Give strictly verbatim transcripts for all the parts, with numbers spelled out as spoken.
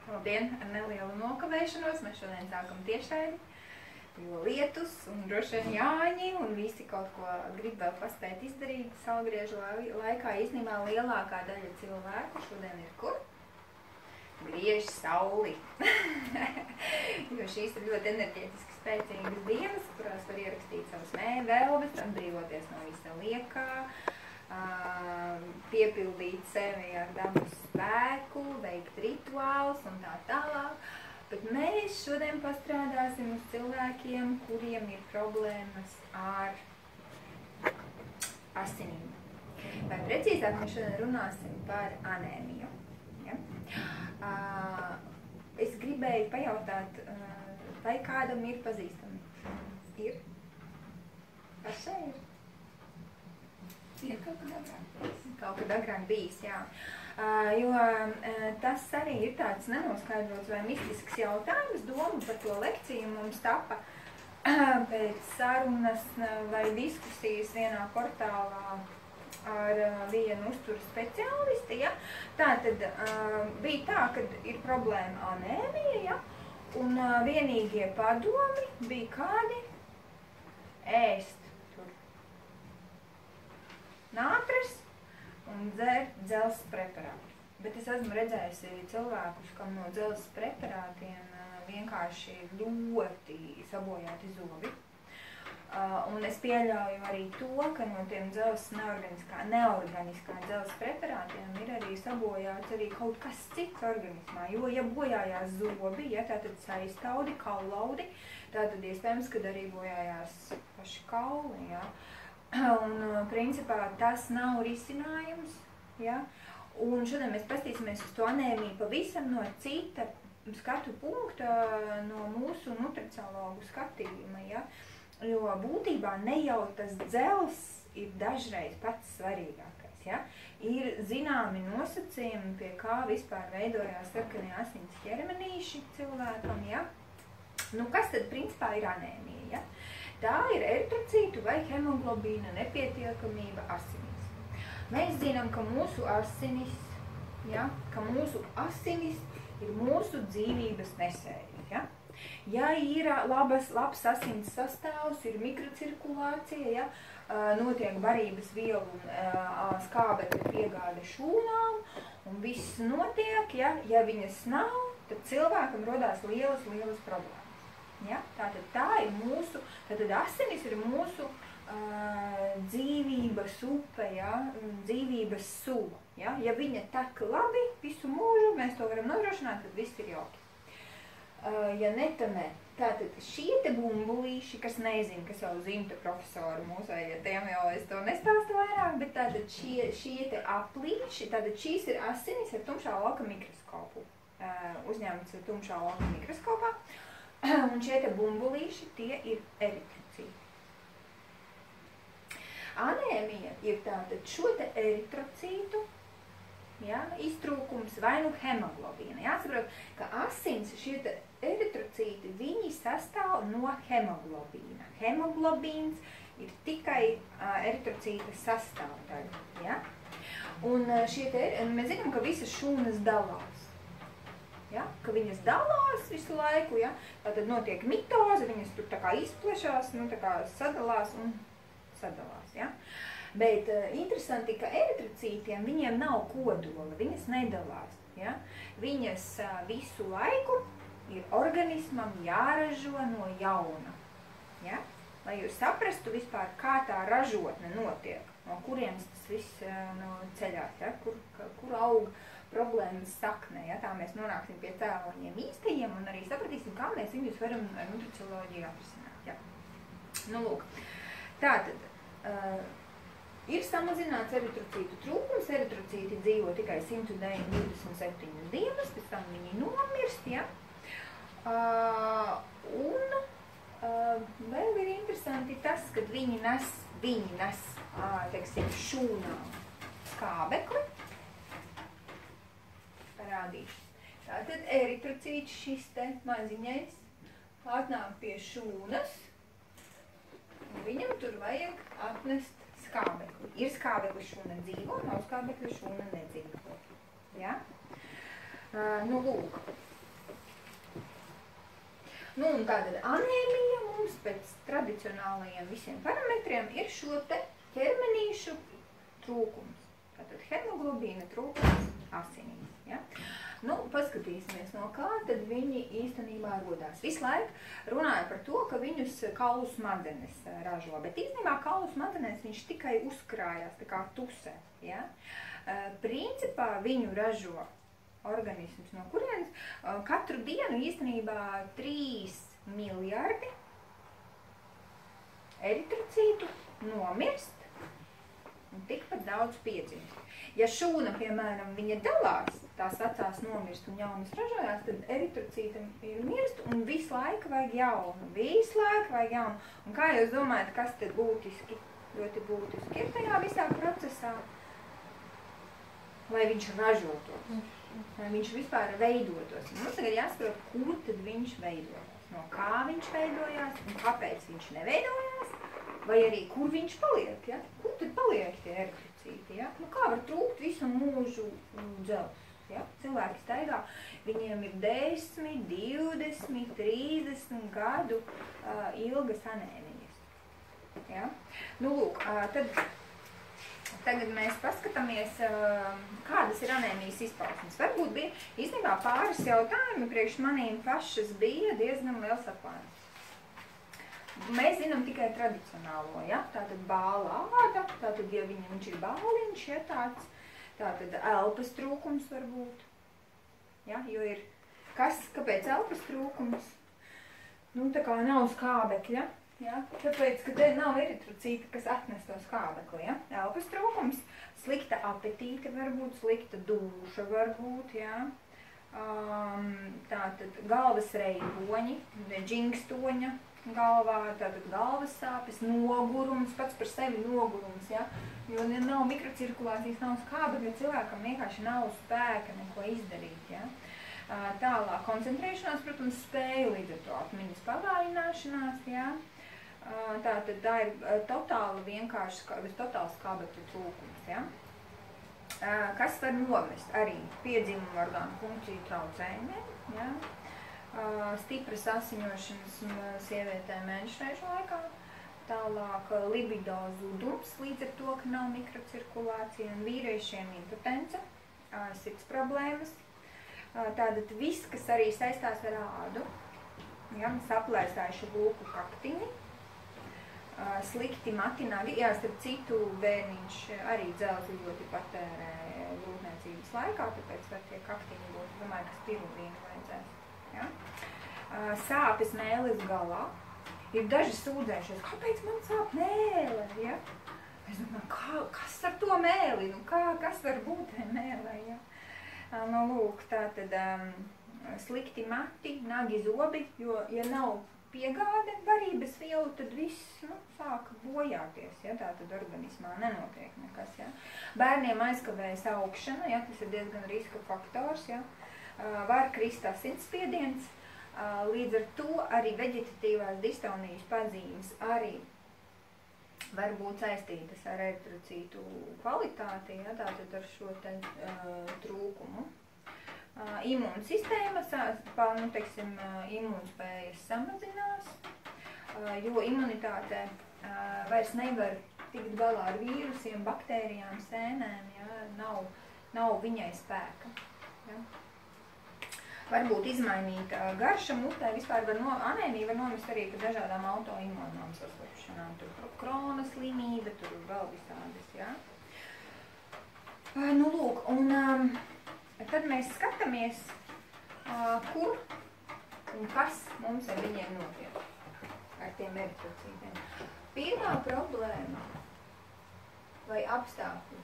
Labdien, ar nelielu nokavēšanos, mēs šodien sākam tiešraidi, jo lietus un droši vien Jāņi un visi kaut ko grib vēl paspēt izdarīt saulgriežu laikā. Īstenībā lielākā daļa cilvēku šodien ir kur? Griež sauli. Jo šīs ir ļoti enerģētiski spēcīgas dienas, kurās var ierakstīt savus mēvēlbes, atbrīvoties no visa liekā, piepildīt sevi ar dabas spēku, veikt rituālus un tā tālāk. Bet mēs šodien pastrādāsim uz cilvēkiem, kuriem ir problēmas ar asinīm. Vai precīzāk mēs šodien runāsim par anēmiju. Ja? Uh, es gribēju pajautāt, uh, vai kādam ir pazīstami? Ir? Pašai ir? Ir kaut kad agrāk bijis. Kaut kad agrāk bijis, jā. Uh, jo uh, tas arī ir tāds nenoskaidrots vai mistisks jautājums. Doma par to lekciju mums tapa uh, pēc sarunas vai diskusijas vienā portālā ar uh, vienu uzturu speciālisti, ja. Tātad uh, bija tā, kad ir problēma anēmija, ja, un uh, vienīgie padomi bija kādi ēst tur nātris un dzert dzelzs preparātu. Bet es esmu redzējusi cilvēkus, kam no dzelzs preparātiem uh, vienkārši ļoti sabojāti zobi. Uh, un es pieļauju arī to, ka no tiem dzelzs neorganiskā, neorganiskā dzelzs preparātiem ir arī sabojāts arī kaut kas cits organismā. Jo, ja bojājās zobi, ja, tātad saiztaudi, kaulaudi, tātad iespējams, kad arī bojājās paši kauli, ja. Un, principā, tas nav risinājums, ja. Un šodien mēs pastīsimies uz to anēmiju pavisam no cita skatu punkta, no mūsu nutriciologu skatījuma, ja. Jo būtībā ne jau tas dzels ir dažreiz pats svarīgākais, ja. Ir zināmi nosacījumi, pie kā vispār veidojās sarkanie asins ķermenīši cilvēkam, ja. Nu, kas tad principā ir anēmija, ja? Tā ir eritrocītu vai hemoglobīna nepietiekamība asinīs. Mēs zinām, ka mūsu asinis, ja, ka mūsu asinis ir mūsu dzīvības nesēji, ja. Ja ir labas, labs asins sastāvs, ir mikrocirkulācija, ja, notiek barības vielu un skābekļa piegāde šūnām, un viss notiek, ja, ja viņas nav, tad cilvēkam rodās lielas, lielas problēmas. Ja? Tātad tā ir mūsu, tātad asinis ir mūsu uh, dzīvības upe, ja? Dzīvības suva. Ja? Ja viņa tek labi visu mūžu, mēs to varam nodrošināt, tad viss ir jauki. Uh, ja ne, tad ne. Tātad šie te bumbulīši, kas nezinu, kas jau zina te profesoru mūsējie, tiem jau es to nestāstu vairāk, bet tātad šie, šie te aplīši, tātad šīs ir asinis ar tumšā lauka mikroskopu. Uh, uzņēmts tumšā lauka mikroskopā. Un šie te bumbulīši, tie ir eritrocīti. Anēmija ir tātad šo te eritrocītu, ja, iztrūkums vai nu hemoglobīna. Jāsaprot, ka asins šie te eritrocīti, viņi sastāv no hemoglobīna. Hemoglobīns ir tikai uh, eritrocīta sastāvdaļa. Ja? Un uh, šie te, mēs zinām, ka visas šūnas dalās. Ja, ka viņas dalās visu laiku, ja, tātad notiek mitoze, viņas tur tā kā izplešās, nu tā kā sadalās un sadalās, ja. Bet uh, interesanti, ka eritrocītiem viņiem nav kodola, viņas nedalās, ja. Viņas uh, visu laiku ir organismam jāražo no jauna, ja. Lai jūs saprastu vispār, kā tā ražotne notiek, no kurienes tas viss uh, no ceļās, ja, kur, kur aug problēmas saknē, ja, tā mēs nonāksim pie cēloņiem īstajiem un arī sapratīsim, kā mēs viņus varam ar nutricioloģiju atrisināt, ja. Nu, lūk, tātad, uh, ir samazināts eritrocītu trūkums, eritrocīti dzīvo tikai simt divdesmit septiņas dienas, pēc tam viņi nomirst, ja. Uh, un uh, vēl ir interesanti tas, kad viņi nes, viņi nes, uh, teiksim, šūnām skābekli, parādīšu. Tātad eritrocīts šis te maziņais atnāk pie šūnas, un viņam tur vajag atnest skābekli. Ir skābekli šūna dzīvo, nav skābekli šūna nedzīvo. Ja? Uh, nu, lūk. Nu, un tātad anēmija mums pēc tradicionālajiem visiem parametriem ir šo te ķermenīšu trūkums. Tātad hemoglobīna trūkums asinīs. Ja? Nu, paskatīsimies, no kā tad viņi īstenībā rodās. Visu laiku runāja par to, ka viņus kaulu smadzenes ražo, bet īstenībā kaulu smadzenes viņš tikai uzkrājās, tā kā tusē. Ja? Principā viņu ražo organisms, no kurienes katru dienu īstenībā trīs miljardi eritrocītu nomirst un tikpat daudz piedzimst. Ja šūna, piemēram, viņa dalās, tās vecās nomirst un jaunas ražojās, tad eritrocītam ir mirst un visu laiku vajag jaunu, visu laiku vajag jaunu. Un kā jūs domājat, kas tad būtiski, ļoti būtiski ir tajā visā procesā, lai viņš ražotos? Lai viņš vispār veidotos. Mums tagad jāsaprot, kur tad viņš veidojās, no kā viņš veidojās un kāpēc viņš neveidojās, vai arī kur viņš paliek, ja? Kur tad paliek tie eritrocīti, ja? Nu kā var trūkt visu mūžu dzelzs, ja? Cilvēki staigā, viņiem ir desmit, divdesmit, trīsdesmit gadu uh, ilgas anēmijas, ja? Nu lūk, uh, tad... Tagad mēs paskatāmies, kādas ir anēmijas izpausmes. Varbūt bija īstenībā pāris jautājumi, priekš manīm pašas bija diezgan liels atklājums. Mēs zinām tikai tradicionālo, ja? Tātad bāla āda, tātad, ja viņa, viņš ir bāliņš, ja tāds, tātad elpas trūkums varbūt, ja? Jo ir, kas, kāpēc elpas trūkums? Nu, tā kā nav skābekļa. Ja? Tāpēc, ka te nav eritrocīta, kas atnes to skābekli. Ja? Elpas trūkums, slikta apetīte varbūt, slikta dūša varbūt. Ja? Um, tātad galvas reiboņi, džingstoņa galvā, tātad galvas sāpes, nogurums, pats par sevi nogurums. Ja? Jo nav mikrocirkulācijas, nav skābekļa, cilvēkam vienkārši nav spēka neko izdarīt. Ja? Uh, tālāk koncentrēšanās, protams, spēja līdz ar to atmiņas pavājināšanās. Ja? Tātad tā ir totāli vienkārši, totāls skābekļa trūkums, ja? Kas var novest arī piedzimuma orgānu funkciju traucējumiem, ja? Stipras asiņošanas sievietēm mēnešreižu laikā, tālāk libido zudums līdz ar to, ka nav mikrocirkulācija, un vīriešiem impotence, sirds problēmas, tātad viss, kas arī saistās ar ādu, ja? Saplēsājuši lūku kaktiņi, slikti matinagi, jā, starp citu bērniņš arī dzelzi ļoti patērē grūtniecības laikā, tāpēc var tie kaktiņi būt, domāju, ka spirulīnu vajadzēs. Ja? Sāpes mēles galā, ir daži sūdzējušies, kāpēc man sāp mēle? Ja? Es domāju, kā, kas ar to mēli, nu kā, kas var būt mēlē? Ja? Nu, lūk, tā tad um, slikti mati, nagi zobi, jo, ja nav piegāde varības vielu, tad viss nu, sāk bojāties, ja, tā tad organismā nenotiek nekas. Ja. Bērniem aizkavējas augšana, ja, tas ir diezgan riska faktors, ja. Var krist asinsspiediens, līdz ar to arī veģetatīvās distonijas pazīmes arī var būt saistītas ar eritrocītu kvalitāti, ja, tātad ar šo te, uh, trūkumu. Uh, imūnsistēma, nu, teiksim, uh, imūnspējas samazinās, uh, jo imunitāte uh, vairs nevar tikt galā ar vīrusiem, baktērijām, sēnēm, ja, nav, nav viņai spēka. Ja. Varbūt izmainīt uh, garša mutē, vispār var no, anēmija var nomest arī par dažādām autoimūnām saslimšanām, tur krona slimība, tur vēl visādas, ja. Uh, nu, lūk, un... Um, Tad mēs skatāmies, uh, kur un kas mums ar viņiem notiek, ar tiem eritrocītiem. Pirmā problēma vai apstākļi.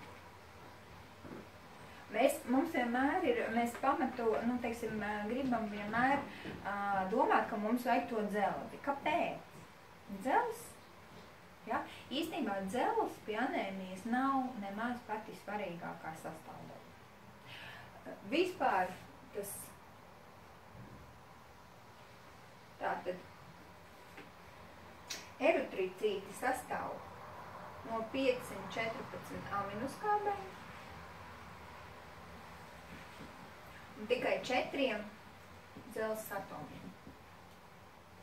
Mēs, mums vienmēr ir, mēs pamato, nu, teiksim, gribam vienmēr uh, domāt, ka mums vajag to dzelzi. Kāpēc? Dzels? Ja? Īstenībā dzels pie anēmijas nav nemaz pati svarīgākā sastāvdaļa. Vispār tas tātad eritrocīti sastāv no piecsimt četrpadsmit aminoskābēm un tikai četriem dzelzs atomiem.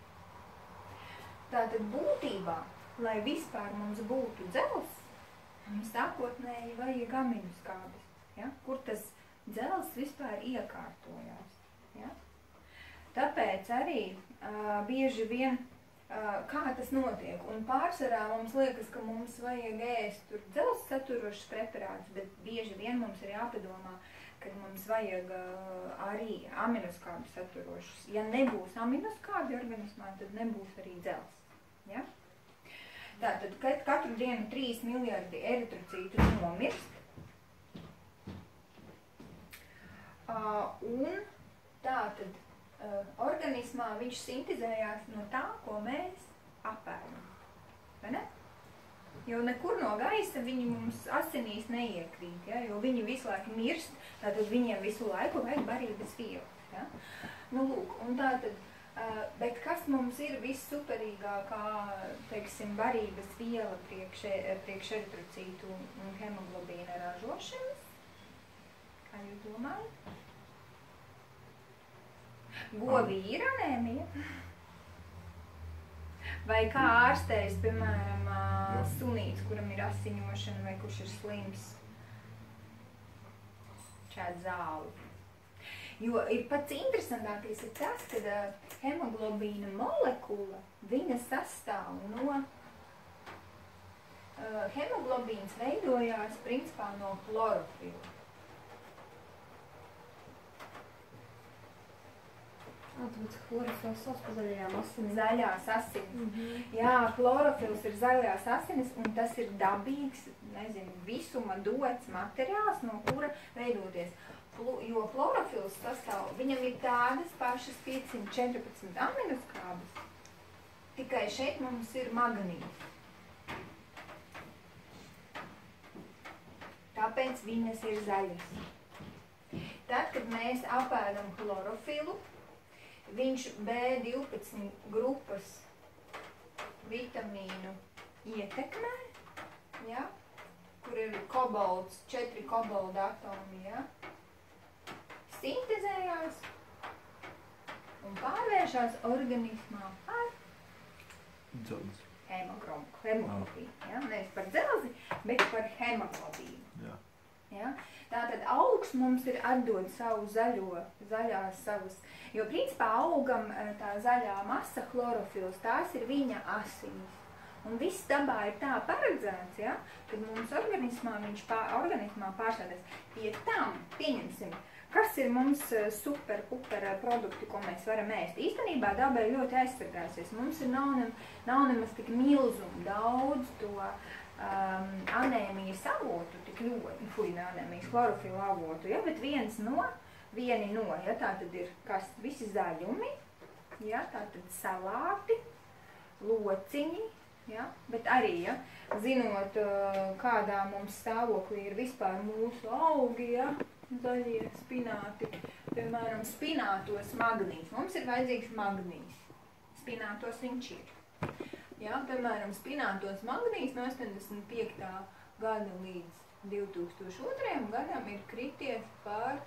Tātad būtībā, lai vispār mums būtu dzels, mums sākotnēji vajag aminoskābes, ja? Kur tas dzels vispār iekārtojās. Ja? Tāpēc arī uh, bieži vien, uh, kā tas notiek, un pārsvarā mums liekas, ka mums vajag ēst tur dzels saturošas preparātus, bet bieži vien mums ir jāpadomā, ka mums vajag uh, arī aminoskābi saturošus. Ja nebūs aminoskābi organismā, tad nebūs arī dzels. Ja? Tātad, kad katru dienu trīs miljardi eritrocītu nomirst, uh, un tātad uh, organismā viņš sintezējās no tā, ko mēs apēdam. Vai ne? Jo nekur no gaisa viņi mums asinīs neiekrīt, ja? Jo viņi visu laiku mirst, tātad viņiem visu laiku vajag barības vielas. Ja? Nu, lūk, un tātad, uh, bet kas mums ir vissuperīgākā, teiksim, barības viela priekš, priekš eritrocītu un hemoglobīna ražošanas? Kā jūs domājat? Govī ir anēmija? Vai kā ārstējas, piemēram, sunīts, kuram ir asiņošana vai kurš ir slims? Šāda zāle. Jo ir pats interesantākais ir tas, ka hemoglobīna molekula, viņa sastāv no, uh, hemoglobīns veidojās principā no chlorofila. Tāpēc chlorofils sauc par zaļajām asinis. Zaļās asinis. Mm-hmm. Jā, chlorofils ir zaļās asinis, un tas ir dabīgs, nezinu, visuma dots materiāls, no kura veidoties. Jo chlorofils sastāv, viņam ir tādas pašas piecsimt četrpadsmit aminoskābes, tikai šeit mums ir magnīts. Tāpēc viņas ir zaļas. Tad, kad mēs apēdam chlorofilu, viņš B divpadsmit grupas vitamīnu ietekmē, ja, kur ir kobolts, četri kobolda atomi, ja, sintezējās un pārvēršās organismā par Dzelzi. hemoglobīnu. Ja, nevis par dzelzi, bet par hemoglobīnu. Jā. Ja? Tātad augs mums ir atdod savu zaļo, zaļās savas, jo principā augam tā zaļā masa chlorofils, tās ir viņa asinis. Un viss dabā ir tā paredzēts, ja, kad mums organismā viņš pār, organismā pārsādās. Pie tam, pieņemsim, kas ir mums super, puper produkti, ko mēs varam ēst. Īstenībā daba ir ļoti aizsargāsies. Mums ir nav, ne, nav nemaz tik milzumu daudz to um, anēmijas avotu, tik ļoti, fuj, ne anēmijas, chlorofila avotu, ja, bet viens no, vieni no, ja, tā tad ir kas, visi zaļumi, ja, tā tad salāti, lociņi, ja, bet arī, ja, zinot, kādā mums stāvoklī ir vispār mūsu augi, ja, zaļie spināti, piemēram, spinātos magnīs. Mums ir vajadzīgs magnīs. Spinātos viņš ir. Ja, piemēram, spinātos magnīs no astoņdesmit piektā gada līdz divtūkstoš otrajam gadam ir krities par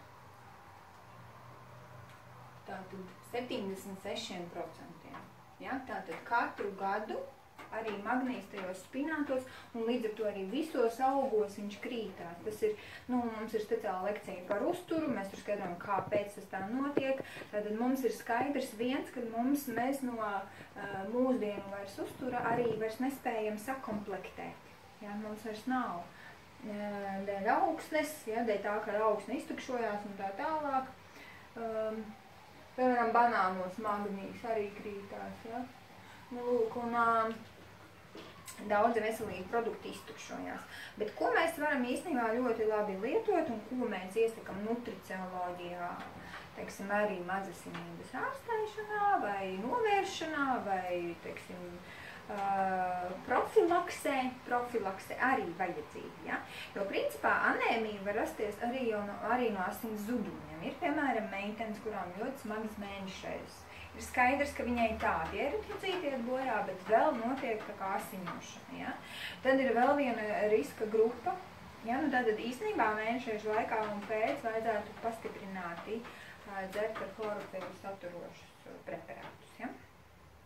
tātad septiņdesmit sešiem procentiem. Ja, tātad katru gadu arī magnīs tajos spinātos, un līdz ar to arī visos augos viņš krītās. Tas ir, nu, mums ir speciāla lekcija par uzturu, mēs tur skatām, kāpēc tas tā notiek. Tātad mums ir skaidrs viens, ka mums, mēs no uh, mūsdienu vairs uztura arī vairs nespējam sakomplektēt. Ja, mums vairs nav uh, dēļ augsnes, ja, dēļ tā, ka augsne iztukšojās un tā tālāk. Um, piemēram, banānos magnīs arī krītās, ja. Nu, lūk, un uh, daudzi veselīgi produkti iztukšojās. Bet ko mēs varam īstenībā ļoti labi lietot un ko mēs iesakam nutricioloģijā, teiksim, arī mazasinības ārstēšanā vai novēršanā vai, teiksim, uh, profilaksē, profilaksē arī vajadzīgi, ja? Jo principā anēmija var rasties arī, no, arī no asins zuduņiem. Ir, piemēram, meitenes, kurām ļoti smagas mēnešreizes. Ir skaidrs, ka viņai tādi eritrocīti iet bojā, bet vēl notiek tā kā asiņošana. Ja? Tad ir vēl viena riska grupa. Ja? Nu, tātad īstenībā mēnešreizu laikā un pēc vajadzētu pastiprināti uh, dzert ar chlorofilu saturošus preparātus. Ja?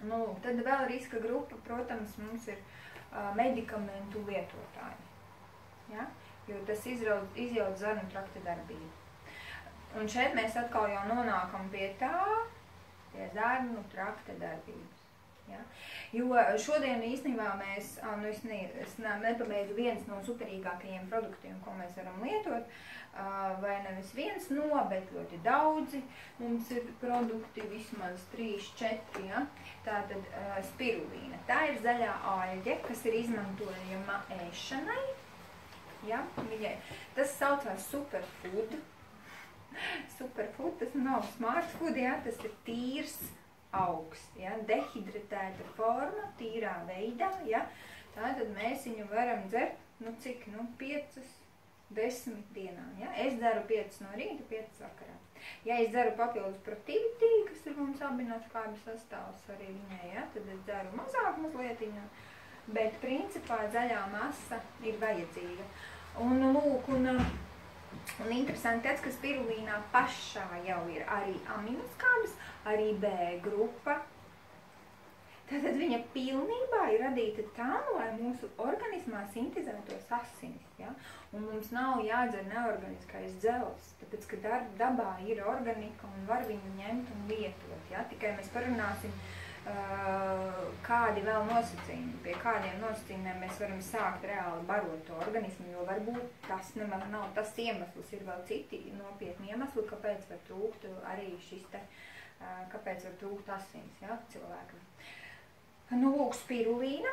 Nu, tad vēl riska grupa, protams, mums ir uh, medikamentu lietotāji, ja? Jo tas izraud, izjauc zarnu trakta darbību. Un šeit mēs atkal jau nonākam pie tā, pie zarnu trakta darbības. Ja? Jo šodien īstenībā mēs, nu es, ne, es ne, nepabeidzu viens no superīgākajiem produktiem, ko mēs varam lietot, vai nevis viens no, bet ļoti daudzi. Mums ir produkti vismaz trīs, četri, ja? Tātad spirulīna. Tā ir zaļā aļģe, kas ir izmantojama ēšanai. Ja? Viņai, tas saucās superfood. Superfood, tas nav smart food, ja? Tas ir tīrs augs, ja? Dehidratēta forma, tīrā veidā, ja? Tātad mēs viņu varam dzert, nu cik, nu piecas, desmit dienā, ja? Es dzeru piecas no rīta, piecas vakarā. Ja es dzeru papildus protivitī, kas ir mums aminoskābju sastāvs arī viņai, ja? Tad es dzeru mazāk mazlietiņu, bet principā zaļā masa ir vajadzīga. Un lūk, un, un interesanti tāds, ka spirulīnā pašā jau ir arī aminoskābes, arī B grupa. Tātad viņa pilnībā ir radīta tam, lai mūsu organismā sintezētos asinis, ja? Un mums nav jādzer neorganiskais dzels, tāpēc, ka dabā ir organika un var viņu ņemt un lietot, ja? Tikai mēs parunāsim, uh, kādi vēl nosacījumi, pie kādiem nosacījumiem mēs varam sākt reāli barot to organismu, jo varbūt tas nemaz nav tas iemesls, ir vēl citi nopietni iemesli, kāpēc var trūkt arī šis te kāpēc var trūkt asins, ja, cilvēkam. Nu, lūk, spirulīna.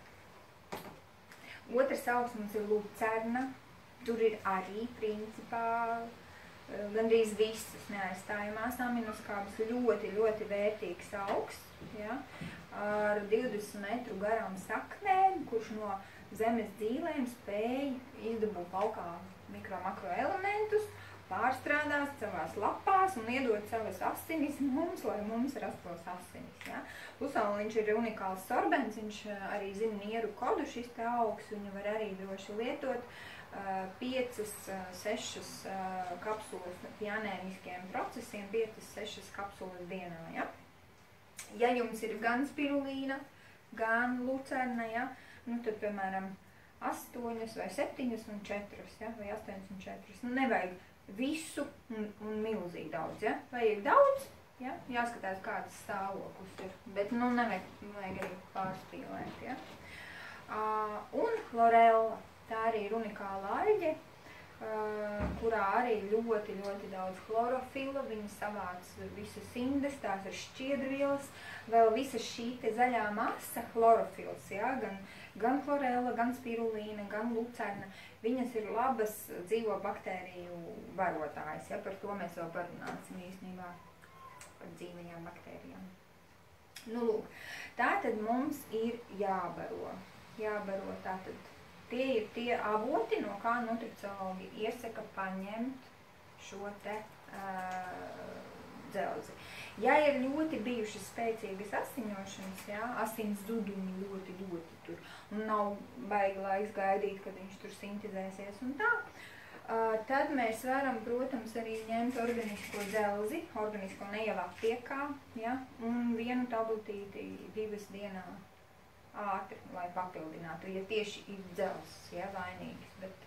Otrs augs mums ir lucerna. Tur ir arī, principā, gandrīz visas neaizstājumās aminoskābes. Ļoti, ļoti vērtīgs augs, ja, ar divdesmit metru garām saknēm, kurš no zemes dzīlēm spēja izdabūt laukā mikro makro elementus, pārstrādās savās lapās un iedot savas asinis mums, lai mums rastos asinis. Ja? Plus viņš ir unikāls sorbents, viņš arī zina nieru kodu šis te augs, viņu var arī droši lietot piecas, sešas kapsulas pianēmiskiem procesiem, piecas, sešas kapsulas dienā. Ja? Ja jums ir gan spirulīna, gan lucerna, ja? Nu tad, piemēram, astoņas vai septiņas un četras, ja? Vai astoņas un četras. Nu, nevajag visu un, un milzīgi daudz, ja? Vajag daudz, ja? Jāskatās, kāds stāvoklis ir, bet, nu, nevajag, nevajag arī pārspīlēt, ja? Uh, un Chlorella, tā arī ir unikāla aļģe, uh, kurā arī ļoti, ļoti daudz chlorofila, viņa savāc visas indes, tās ir šķiedrvielas, vēl visa šī te zaļā masa chlorofils, ja? Gan, gan Chlorella, gan spirulīna, gan lucerna, viņas ir labas dzīvo baktēriju barotājs, ja? Par to mēs vēl parunāsim īstenībā, par dzīvajām baktērijām. Nu, lūk, tātad mums ir jābaro, jābaro tātad. Tie ir tie avoti, no kā nutriciologi iesaka paņemt šo te uh, dzelzi. Ja ir ļoti bijušas spēcīgas asiņošanas, ja, asins zudumi ļoti, ļoti tur, un nav baigi laiks gaidīt, kad viņš tur sintezēsies un tā, uh, tad mēs varam, protams, arī ņemt organisko dzelzi, organisko ne jau aptiekā, ja, un vienu tabletīti divas dienā ātri, lai papildinātu, ja tieši ir dzels, ja, vainīgs, bet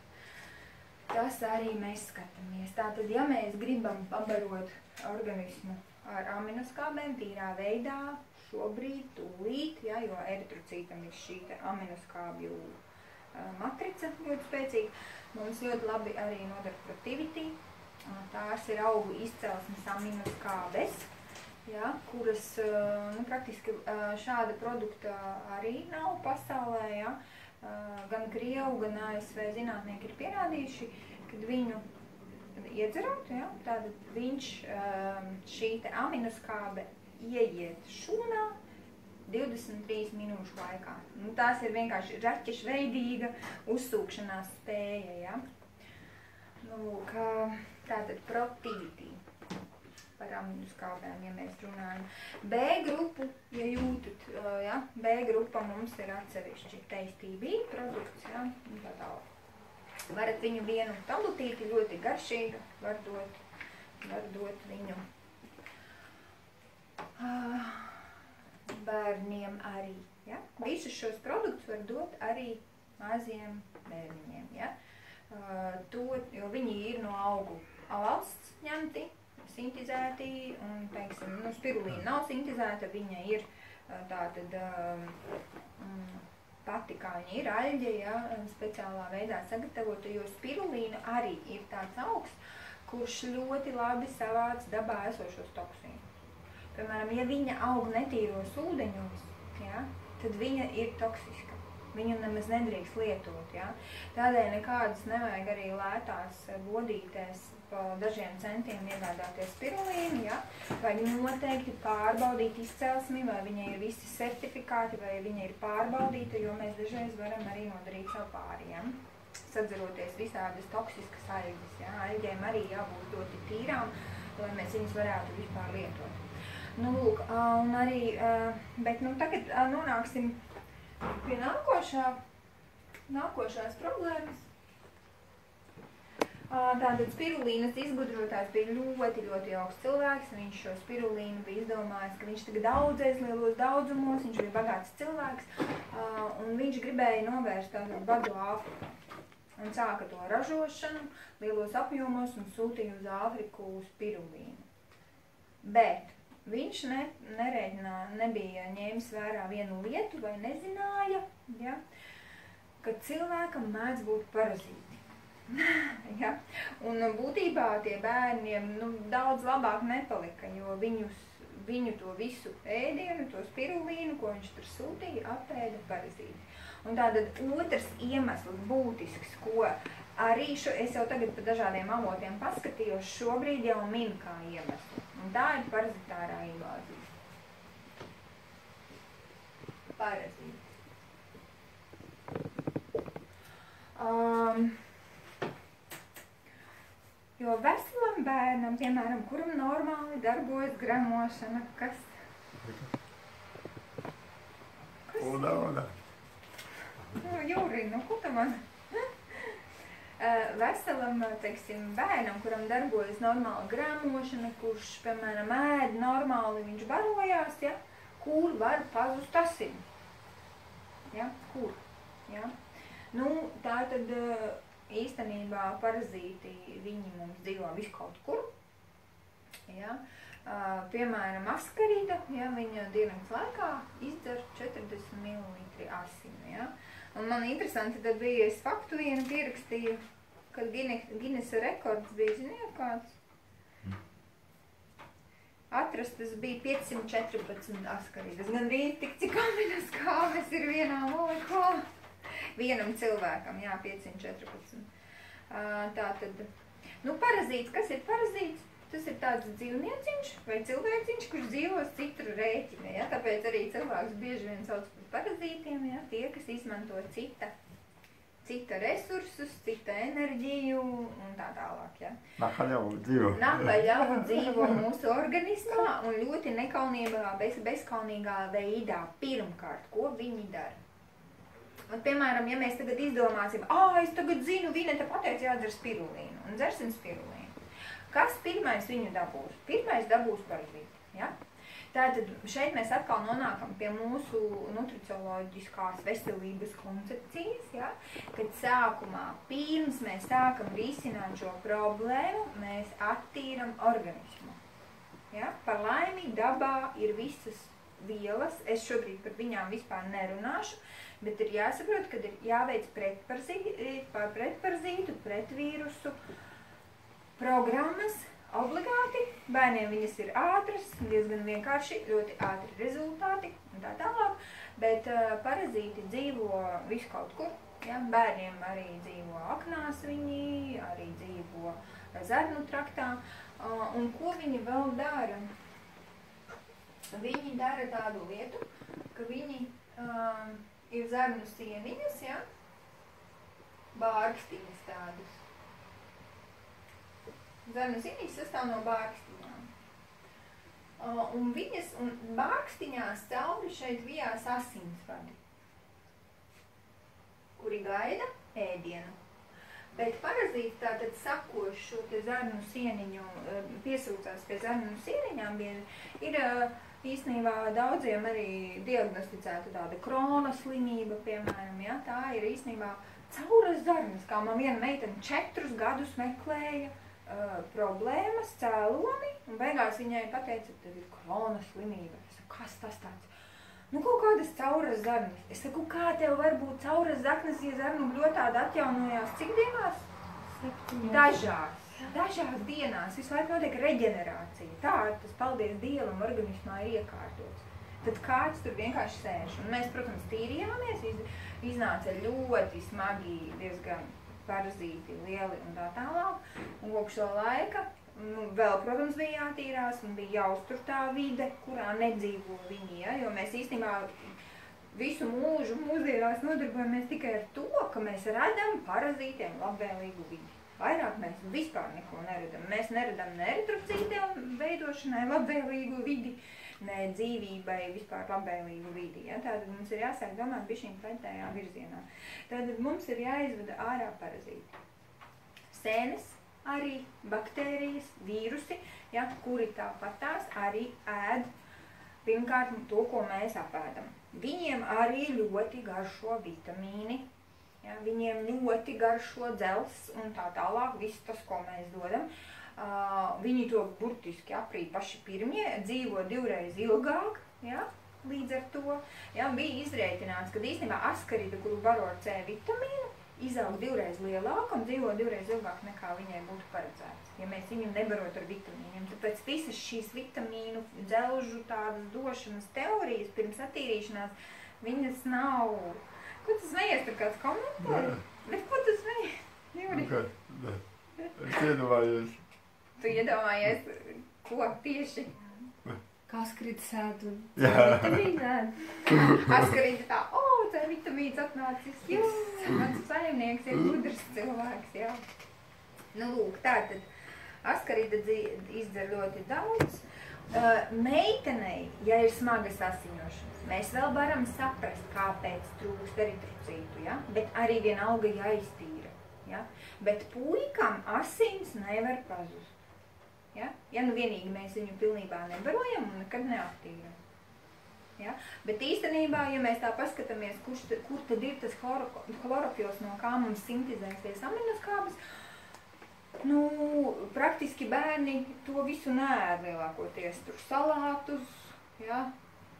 tas arī mēs skatāmies. Tātad, ja mēs gribam pabarot organismu ar aminoskābēm tīrā veidā, šobrīd, tūlīt, ja, jo eritrocītam ir šī aminoskābju uh, matrica ļoti spēcīga, mums ļoti labi arī nodara protivitī. Uh, tās ir augu izcelsmes aminoskābes, ja, kuras uh, nu, praktiski uh, šāda produkta arī nav pasaulē. Ja. Uh, gan Krievu, gan A S V zinātnieki ir pierādījuši, kad viņu iedzerot, ja, tad viņš šī te aminoskābe ieiet šūnā divdesmit trīs minūšu laikā. Nu, tās ir vienkārši raķešveidīga uzsūkšanās spēja, ja. Nu, ka tātad protivitī par aminoskābēm, ja mēs runājam. B grupu, ja jūtat, ja, B grupa mums ir atsevišķi teistībā produkts, ja, un tā tālāk. Varat viņu vienu tabletīti, ļoti garšīga, var dot, var dot viņu uh, bērnu visus šos produktus var dot arī maziem bērniņiem, ja? Uh, to, jo viņi ir no augu valsts ņemti, sintizēti, un, teiksim, nu, spirulīna nav sintizēta, viņa ir uh, tātad um, pati, kā viņa ir aļģe, ja, speciālā veidā sagatavota, jo spirulīna arī ir tāds augs, kurš ļoti labi savāc dabā esošos toksīnus. Piemēram, ja viņa aug netīros ūdeņos, ja, tad viņa ir toksiska. Viņu nemaz nedrīkst lietot, ja. Tādēļ nekādas nevajag arī lētās bodītēs pa dažiem centiem iegādāties spirulīnu, ja. Vajag noteikti pārbaudīt izcelsmi, vai viņai ir visi certifikāti, vai viņa ir pārbaudīta, jo mēs dažreiz varam arī nodarīt savu pāri, ja. Sadzeroties visādas toksiskas aļģes, ja. Aļģēm arī jābūt ļoti tīrām, lai mēs viņas varētu vispār lietot. Nu, lūk, un arī, bet nu tagad nonāksim pie nākošā, nākošās problēmas. Tātad spirulīnas izgudrotājs bija ļoti, ļoti augsts cilvēks. Viņš šo spirulīnu bija izdomājis, ka viņš tagad audzēs lielos daudzumos, viņš bija bagāts cilvēks, un viņš gribēja novērst tātad badu Āfriku. Un sāka to ražošanu lielos apjomos un sūtīja uz Āfriku spirulīnu. Bet viņš ne, nerēģinā, nebija ņēmis vērā vienu lietu vai nezināja, ja, ka cilvēkam mēdz būt parazīti. ja? Un būtībā tie bērniem nu, daudz labāk nepalika, jo viņus, viņu to visu ēdienu, to spirulīnu, ko viņš tur sūtīja, apēda parazīti. Un tātad otrs iemesls būtisks, ko arī šo, es jau tagad pa dažādiem avotiem paskatījos, šobrīd jau min kā iemeslu. Un tā ir parazitārā invāzija. Parazīti. Um, jo veselam bērnam, piemēram, kuram normāli darbojas gramošana, kas? Kas? Oda, oda. Nu, Jūri, nu, ko tu man? Veselam, teiksim, bērnam, kuram darbojas normāla gramošana, kurš, piemēram, ēd normāli, viņš barojās, ja, kur var pazust asini. Ja, kur, ja. Nu, tā tad īstenībā parazīti, viņi mums dzīvo visu kaut kur, ja. Piemēram, askarīda, ja, viņa diennakts laikā izdzer četrdesmit mililitri asinu, ja. Un man interesanti, tad bija, es faktu vienu pierakstīju, kad Ginesa rekords bija, ziniet kāds? Atrastas bija piecsimt četrpadsmit askarīdas, gan rīt tik cik aminas kāves ir vienā molekulā. Vienam cilvēkam, jā, piecsimt četrpadsmit. Tātad, nu, parazīts, kas ir parazīts? Tas ir tāds dzīvnieciņš vai cilvēciņš, kurš dzīvos citu rēķinē, ja? Tāpēc arī cilvēks bieži vien sauc par parazītiem, ja? Tie, kas izmanto cita, cita resursus, cita enerģiju un tā tālāk, ja? Nakaļauju dzīvo. Nakaļauju dzīvo mūsu organismā un ļoti nekaunīgā, bez, bezkaunīgā veidā. Pirmkārt, ko viņi dara? Un, piemēram, ja mēs tagad izdomāsim, ā, es tagad zinu, Vineta pateica jādzer spirulīnu, un dzersim spirulīnu. Kas pirmais viņu dabūs? Pirmais dabūs parazīti, ja? Tātad šeit mēs atkal nonākam pie mūsu nutricioloģiskās veselības koncepcijas, ja? Kad sākumā, pirms mēs sākam risināt šo problēmu, mēs attīram organismu. Ja? Par laimi dabā ir visas vielas, es šobrīd par viņām vispār nerunāšu, bet ir jāsaprot, kad ir jāveic pretparazītu, pretvīrusu programmas obligāti, bērniem viņas ir ātras, diezgan vienkārši, ļoti ātri rezultāti un tā tālāk, bet uh, parazīti dzīvo visu kaut kur, ja? Bērniem arī dzīvo aknās viņi, arī dzīvo zarnu traktā, uh, un ko viņi vēl dara? Viņi dara tādu lietu, ka viņi uh, ir zarnu sieniņas, ja? Bārkstiņas tādas. Zarnu sieniņas sastāv no bārkstiņām. Uh, un viņas, un bārkstiņās cauri šeit vijās asinsvadi, kuri gaida ēdienu. Bet parazīti tātad sako šo te zarnu sieniņu, piesūcās pie zarnu sieniņām, ir uh, īstenībā daudziem arī diagnosticēta tāda krona slimība, piemēram, ja, tā ir īstenībā cauras zarnas, kā man viena meitene četrus gadus meklēja uh, problēmas, cēloni, un beigās viņai pateica, ka tev ir krona slimība. Es saku, kas tas tāds? Nu, kaut kādas cauras zarnas. Es saku, kā tev var būt cauras zaknes, ja zarnu bļotāda atjaunojās cik dienās? Septiņās. Dažās. Dažās dienās visu laiku notiek reģenerācija. Tā, tas paldies Dievam organismā ir iekārtots. Tad kāds tur vienkārši sēž. Un mēs, protams, tīrījāmies, iz, iznāca ļoti smagi, diezgan parazīti, lieli un tā tālāk. Un kopš šo laika nu, vēl, protams, bija jātīrās un bija jāuztur tā vide, kurā nedzīvo viņi, ja? Jo mēs īstenībā visu mūžu mūsdienās nodarbojamies tikai ar to, ka mēs radam parazītiem labvēlīgu vidi. Vairāk mēs vispār neko neredam. Mēs neredam ne eritrocītiem veidošanai labvēlīgu vidi, ne dzīvībai vispār labvēlīgu vidi. Ja? Tātad mums ir jāsāk domāt bišķiņ pretējā virzienā. Tātad mums ir jāizvada ārā parazīti. Sēnes, arī baktērijas, vīrusi, ja, kuri tāpatās arī ēd pirmkārt to, ko mēs apēdam. Viņiem arī ļoti garšo vitamīni. Ja, viņiem ļoti garšo dzels un tā tālāk, viss tas, ko mēs dodam. Uh, viņi to burtiski aprīt paši pirmie, dzīvo divreiz ilgāk, ja, līdz ar to. Ja, bija izrēķināts, ka īstenībā askarīda, kuru baro ar C vitamīnu, izaug divreiz lielāk un dzīvo divreiz ilgāk nekā viņai būtu paredzēts, ja mēs viņu nebarot ar vitamīniem. Tāpēc visas šīs vitamīnu, dzelžu tādas došanas teorijas pirms attīrīšanās, viņas nav... Ko tu smejies, tur kāds komentāri? Bet ko tu smejies? Jūri? Okay. Es iedomājos. Tu iedomājies, ko tieši? Askarīte sēd un Jā. vitamīna ēd. Askarīte tā, o, C vitamīns atnācis, jūs, mans saimnieks ir gudrs cilvēks, jā. Nu, lūk, tātad, askarīte izdzer ļoti daudz. Uh, meitenei, ja ir smagas asiņošanas, mēs vēl varam saprast, kāpēc trūkst eritrocītu, ja? Bet arī vienalga jāiztīra. Ja? Bet puikam asins nevar pazust. Ja? Ja nu vienīgi mēs viņu pilnībā nebarojam un nekad neattīram. Ja? Bet īstenībā, ja mēs tā paskatāmies, kurš, kur tad ir tas chlorofils, no kā mums sintizēsies aminoskābes, nu, praktiski bērni to visu neēd lielākoties. Tur salātus, ja,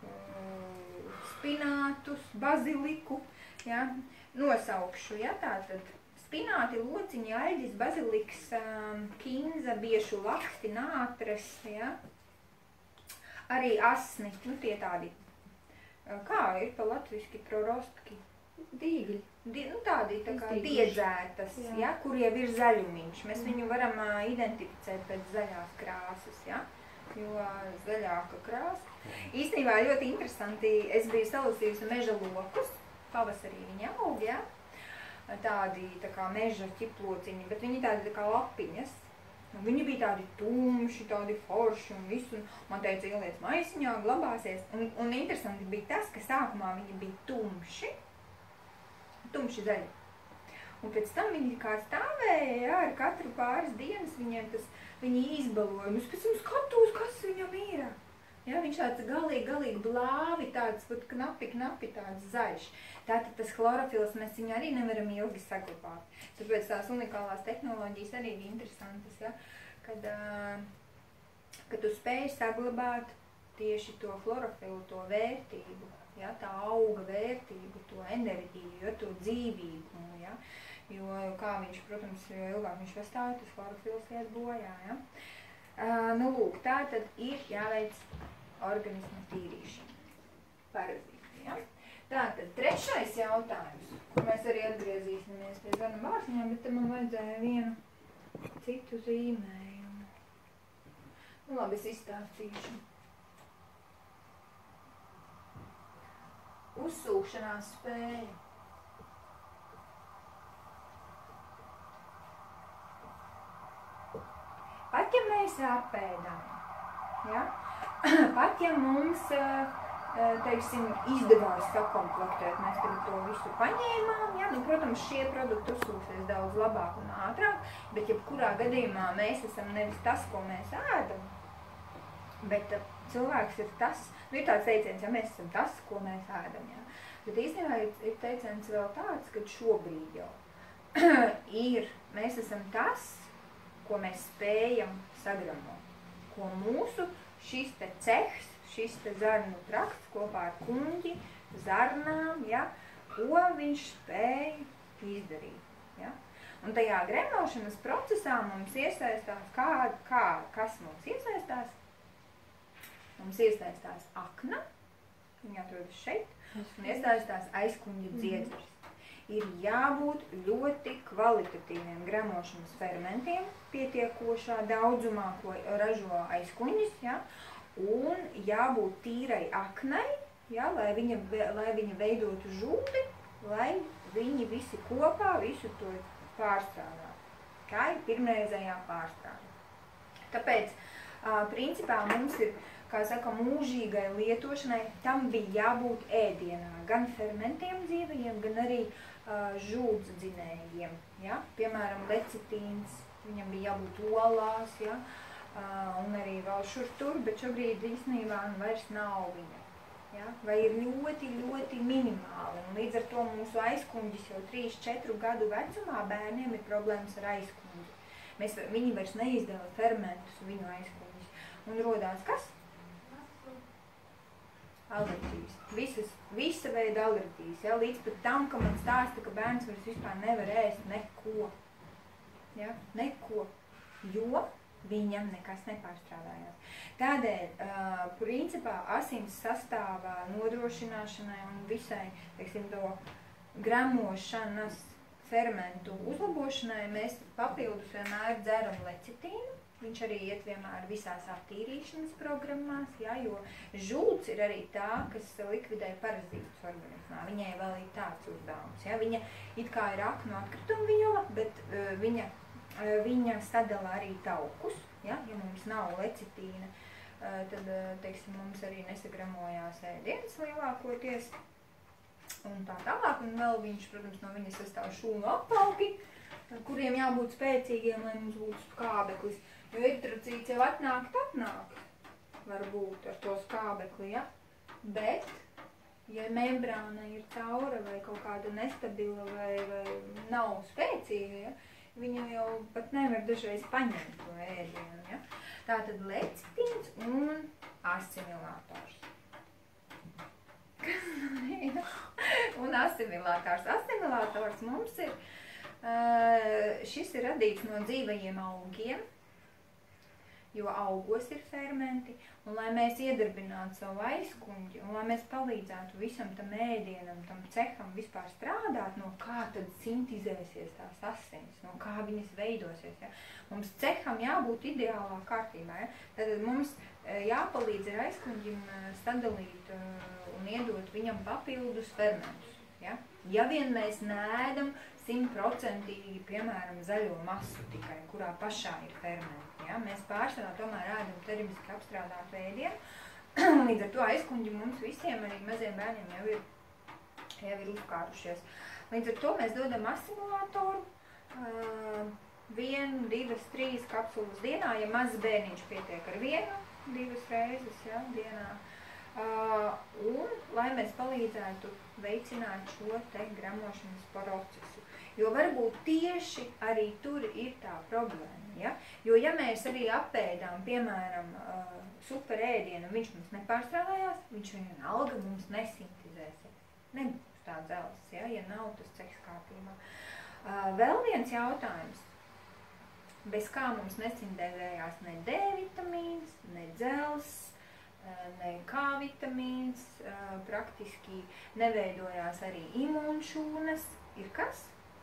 spinātus, baziliku, ja, nosaukšu, ja, tātad spināti, lociņi, aļģis, baziliks, kinza, biešu laksti, nātres, ja, arī asni, nu, tie tādi, kā ir pa latviski prorostki? Dīgļi. Die, nu, tādi tā kā Dīgļi. diedzētas, ja, kur jau ir zaļumiņš. Mēs viņu varam uh, identificēt pēc zaļās krāsas, ja, jo uh, zaļāka krāsa. Īstenībā ļoti interesanti, es biju salasījusi meža lokus, pavasarī viņi aug, ja, tādi tā kā meža ķiplociņi, bet viņi tādi tā kā lapiņas. Viņi bija tādi tumši, tādi forši un visu, un man teica, ieliec maisiņā, glabāsies. Un, un interesanti bija tas, ka sākumā viņi bija tumši, tumši zaļi. Un pēc tam viņi kā stāvēja, jā, ar katru pāris dienas viņiem tas, viņi izbaloja. Un es pēc tam skatos, kas viņam ir. Jā, viņš tāds galīgi, galīgi blāvi, tāds pat knapi, knapi tāds zaļš. Tātad tas chlorofils, mēs viņu arī nevaram ilgi saglabāt. Tāpēc tās unikālās tehnoloģijas arī bija interesantas, ja, kad, kad tu spēji saglabāt tieši to chlorofilu, to vērtību. Ja, tā auga vērtību, to enerģiju, ja, to dzīvību, ja, jo kā viņš, protams, jo ilgāk viņš pastāv, tas chlorofils iet bojā, ja. Uh, nu, lūk, tā tad ir jāveic organismu tīrīšana, parazīti, ja. Tātad trešais jautājums, kur mēs arī atgriezīsimies pie Zana Bārsņām, bet te man vajadzēja vienu citu zīmējumu. Nu, labi, es izstāstīšu. Uzsūkšanās spēja. Pat ja mēs apēdam, ja? Pat ja mums, teiksim, izdevās sakomplektēt, mēs tagad to visu paņēmām, ja? Nu, protams, šie produkti uzsūksies daudz labāk un ātrāk, bet jebkurā gadījumā mēs esam nevis tas, ko mēs ēdam, Bet uh, cilvēks ir tas, nu ir tāds teiciens, ja mēs esam tas, ko mēs ēdam, jā. Bet īstenībā ir, ir teiciens vēl tāds, ka šobrīd jau ir, mēs esam tas, ko mēs spējam sagramot. Ko mūsu šis te cehs, šis te zarnu trakts kopā ar kuņģi, zarnām, ja, ko viņš spēja izdarīt. Ja. Un tajā gremošanas procesā mums iesaistās, kā, kā, kas mums iesaistās? Mums iesaistās akna, viņa atrodas šeit, un iesaistās aizkuņģa dziedzers. Ir jābūt ļoti kvalitatīviem gremošanas fermentiem, pietiekošā daudzumā, ko ražo aizkuņģis, ja, un jābūt tīrai aknai, ja, lai, viņa, lai viņa veidotu žūti, lai viņi visi kopā visu to pārstrādā, kā ir pirmreizējā pārstrādā. Tāpēc, uh, principā, mums ir, kā saka, mūžīgai lietošanai, tam bija jābūt ēdienā, gan fermentiem dzīvajiem, gan arī uh, žūdz dzinējiem. Ja? Piemēram, lecitīns, viņam bija jābūt olās, ja? uh, un arī vēl šur tur, bet šobrīd īstenībā vairs nav viņa. Ja? Vai ir ļoti, ļoti minimāli. Un līdz ar to mūsu aizkuņģis jau trīs četru gadu vecumā bērniem ir problēmas ar aizkuņģi. Mēs, viņi vairs neizdala fermentus viņu aizkuņģis. Un rodās kas? Alerģijas. Visas, visa veida alerģijas. Ja? Līdz pat tam, ka man stāsta, ka bērns vairs vispār nevar ēst neko. Ja? Neko. Jo viņam nekas nepārstrādājās. Tādēļ, uh, principā, asins sastāvā nodrošināšanai un visai, teiksim, to gramošanas fermentu uzlabošanai mēs papildus vienmēr dzeram lecitīnu. Viņš arī iet vienmēr visās attīrīšanas programmās, ja, jo žūts ir arī tā, kas likvidē parazītus organismā. Viņai vēl ir tāds uzdevums. Ja. Viņa it kā ir aknu atkrituma viela, bet uh, viņa Viņa sadala arī taukus, ja, ja mums nav lecitīna, tad, teiksim, mums arī nesagramojās ēdienas lielākoties un tā tālāk, un vēl viņš, protams, no viņa sastāv šūnu apauki, kuriem jābūt spēcīgiem, lai mums būtu skābeklis, jo eritrocīts jau atnākt, atnākt, varbūt ar to skābekli, ja, bet, ja membrāna ir caura vai kaut kāda nestabila vai, vai nav spēcīga, ja, viņu jau pat nevar dažreiz paņemt to ēdienu, ja? Tātad lecitīns un asimilators. Kas ir? Un asimilators. Asimilators mums ir, šis ir radīts no dzīvajiem augiem, jo augos ir fermenti, un lai mēs iedarbinātu savu aizkuņģi, un lai mēs palīdzētu visam tam ēdienam, tam ceham vispār strādāt, no kā tad sintizēsies tās asins, no kā viņas veidosies. Ja? Mums ceham jābūt ideālā kārtībā. Ja? Tad mums jāpalīdz ar aizkuņģim sadalīt un iedot viņam papildus fermentus. Ja, ja vien mēs neēdam simtprocentīgi, piemēram, zaļo masu tikai, kurā pašā ir fermenti. Ja? Mēs pārsvarā tomēr ēdam termiski apstrādātu ēdienu. Līdz ar to aizkuņģi mums visiem, arī maziem bērniem, jau ir, jau ir uzkārušies. Līdz ar to mēs dodam asimilatoru uh, vienu, divas, trīs kapsulas dienā. Ja mazs bērniņš pietiek ar vienu, divas reizes ja, dienā. Uh, un, lai mēs palīdzētu veicināt šo te gramošanas procesu. Jo varbūt tieši arī tur ir tā problēma. Ja? Jo ja mēs arī apēdām, piemēram, uh, super ēdienu, viņš mums nepārstrādājās, viņš vienalga mums nesintizēsies. Nebūs tā dzelzs, ja? Ja nav tas ceks kārtībā. Uh, vēl viens jautājums. Bez kā mums nesintezējās ne D vitamīns, ne dzelzs, ne K vitamīns, praktiski neveidojās arī imūnšūnas. Ir kas?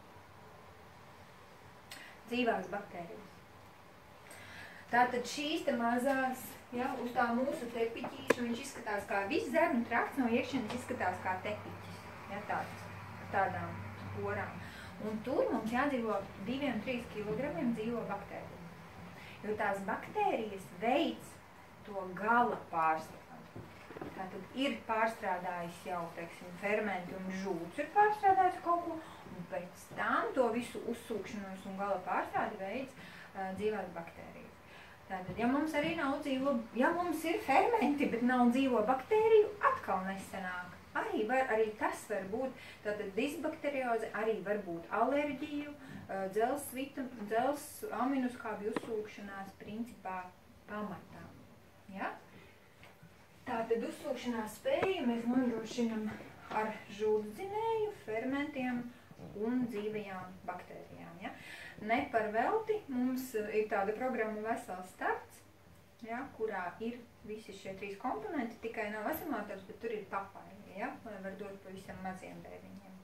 Dzīvās baktērijas. Tātad šīs te mazās, ja, uz tā mūsu tepiķīša, viņš izskatās kā viss zarnu trakts no iekšienes izskatās kā tepiķis, ja, tāds, tādām sporām. Un tur mums jādzīvo diviem trīs kilogramiem dzīvo baktērijas. Jo tās baktērijas veids to gala pārstrādi. Tātad ir pārstrādājis jau, teiksim, fermenti un žūts ir pārstrādājis kaut ko, un pēc tam to visu uzsūkšanos un gala pārstrādi veids uh, dzīvās baktērijas. Tātad, ja mums arī nav dzīvo, ja mums ir fermenti, bet nav dzīvo baktēriju, atkal nesanāk. Arī, var, arī tas var būt, tātad disbakterioze arī var būt alerģiju, dzels, vitam, dzels aminoskābju uzsūkšanās principā pamatā. Ja? Tātad uzsūkšanās spēju mēs nodrošinam ar žūtdzinēju, fermentiem un dzīvajām baktērijām. Ja? Ne par velti mums ir tāda programma Vesels starts, ja, kurā ir visi šie trīs komponenti, tikai nav asimilātors, bet tur ir papaiļi, ja, lai var dot pavisam maziem bērniņiem.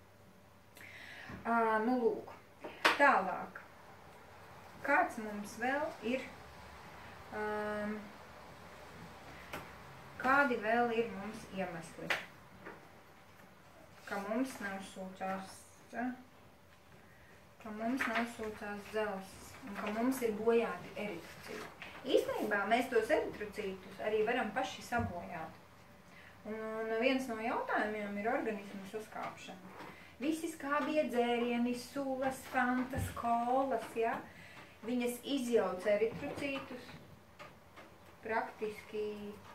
Uh, nu, lūk, tālāk. Kāds mums vēl ir, um, kādi vēl ir mums iemesli, ka mums nav sūcās, ja? ka mums nav sūcās dzels un ka mums ir bojāti eritrocīti. Īstenībā mēs tos eritrocītus arī varam paši sabojāt. Un, un viens no jautājumiem ir organismu saskāpšana. Visi skābie dzērieni, sulas, fantas, kolas, ja, viņas izjauc eritrocītus praktiski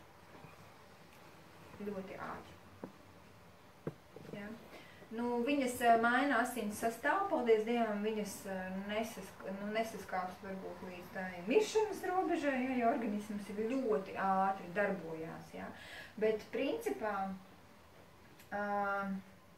ļoti ātri. Ja. Nu, viņas maina asins sastāvu, paldies Dievam, viņas nesask, nu, nesaskāps varbūt līdz tā miršanas robežai, ja, jo organisms ir ļoti ātri darbojās. Ja. Bet principā uh,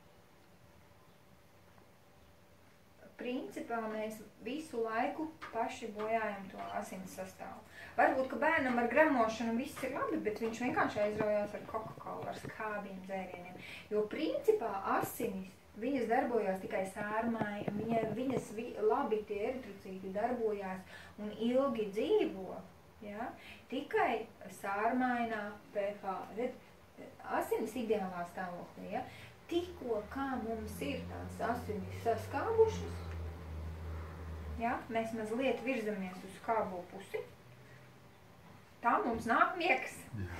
principā mēs visu laiku paši bojājam to asins sastāvu. Varbūt, ka bērnam ar gramošanu viss ir labi, bet viņš vienkārši aizraujās ar Coca-Cola, ar skābiem dzērieniem. Jo principā asinis, viņas darbojās tikai sārmai, viņa, viņas vi, labi tie eritrocīti darbojās un ilgi dzīvo, ja? Tikai sārmainā pH. Red, asinis ideālā stāvoklī, ja? Tikko kā mums ir tās asinis saskābušas, ja? Mēs mazliet virzamies uz skābo pusi, tā mums nāk miegs.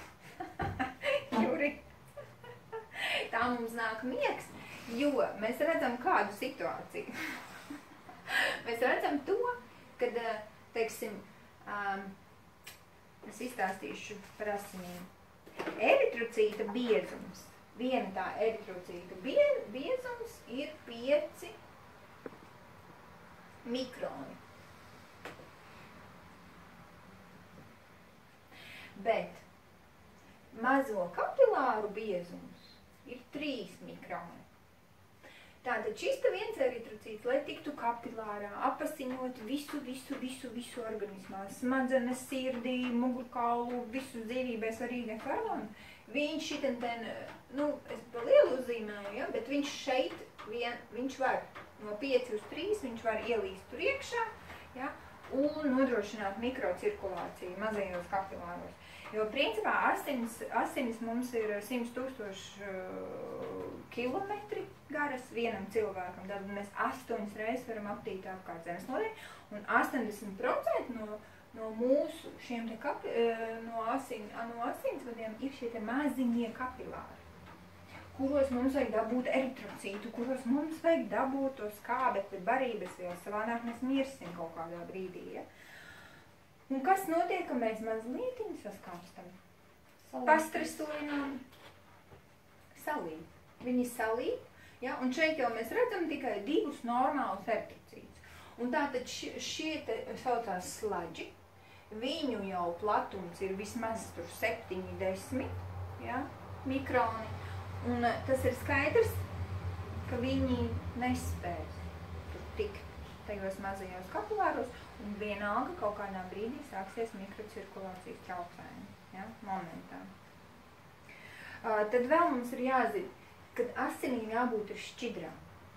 Juri. Tā mums nāk miegs, jo mēs redzam kādu situāciju. Mēs redzam to, kad, teiksim, um, es izstāstīšu par asinīm. Eritrocīta biezums. Viena tā eritrocīta bie, biezums ir pieci mikroni. Bet mazo kapilāru biezums ir trīs mikroni. Tātad šis te viens eritrocīts, lai tiktu kapilārā, apasiņot visu, visu, visu, visu organismā, smadzenes, sirdī, mugurkaulu, visu dzīvībai svarīgais orgānu, viņš šiten ten, nu, es pa lielu uzzīmēju, ja, bet viņš šeit, vien, viņš var no pieci uz trīs, viņš var ielīst tur iekšā, ja, un nodrošināt mikrocirkulāciju mazajos kapilāros. Jo principā asinis, asinis mums ir simt tūkstoši uh, kilometri garas vienam cilvēkam, tad mēs astoņas reizes varam aptīt apkārt zemeslodē, un astoņdesmit procenti no, no mūsu šiem te kapi, uh, no, asin, no asinsvadiem ir šie te maziņie kapilāri, kuros mums vajag dabūt eritrocītu, kuros mums vajag dabūt to skābekli barības, jo savādāk mēs mirsim kaut kādā brīdī, ja? Un kas notiek, ka mēs mazlietiņu saskāpstam? Pastresojām, salīt. Viņi salīt, ja? Un šeit jau mēs redzam tikai divus normālus eritrocītus. Un tātad šie, šie te saucās slaģi, viņu jau platums ir vismaz tur septiņi desmit, ja? Mikroni. Un tas ir skaidrs, ka viņi nespēs tur tikt tajos mazajos kapilāros, un vienalga kaut kādā brīdī sāksies mikrocirkulācijas traucējumi, ja, momentā. Uh, tad vēl mums ir jāzina, kad asinīm jābūt ir šķidrām.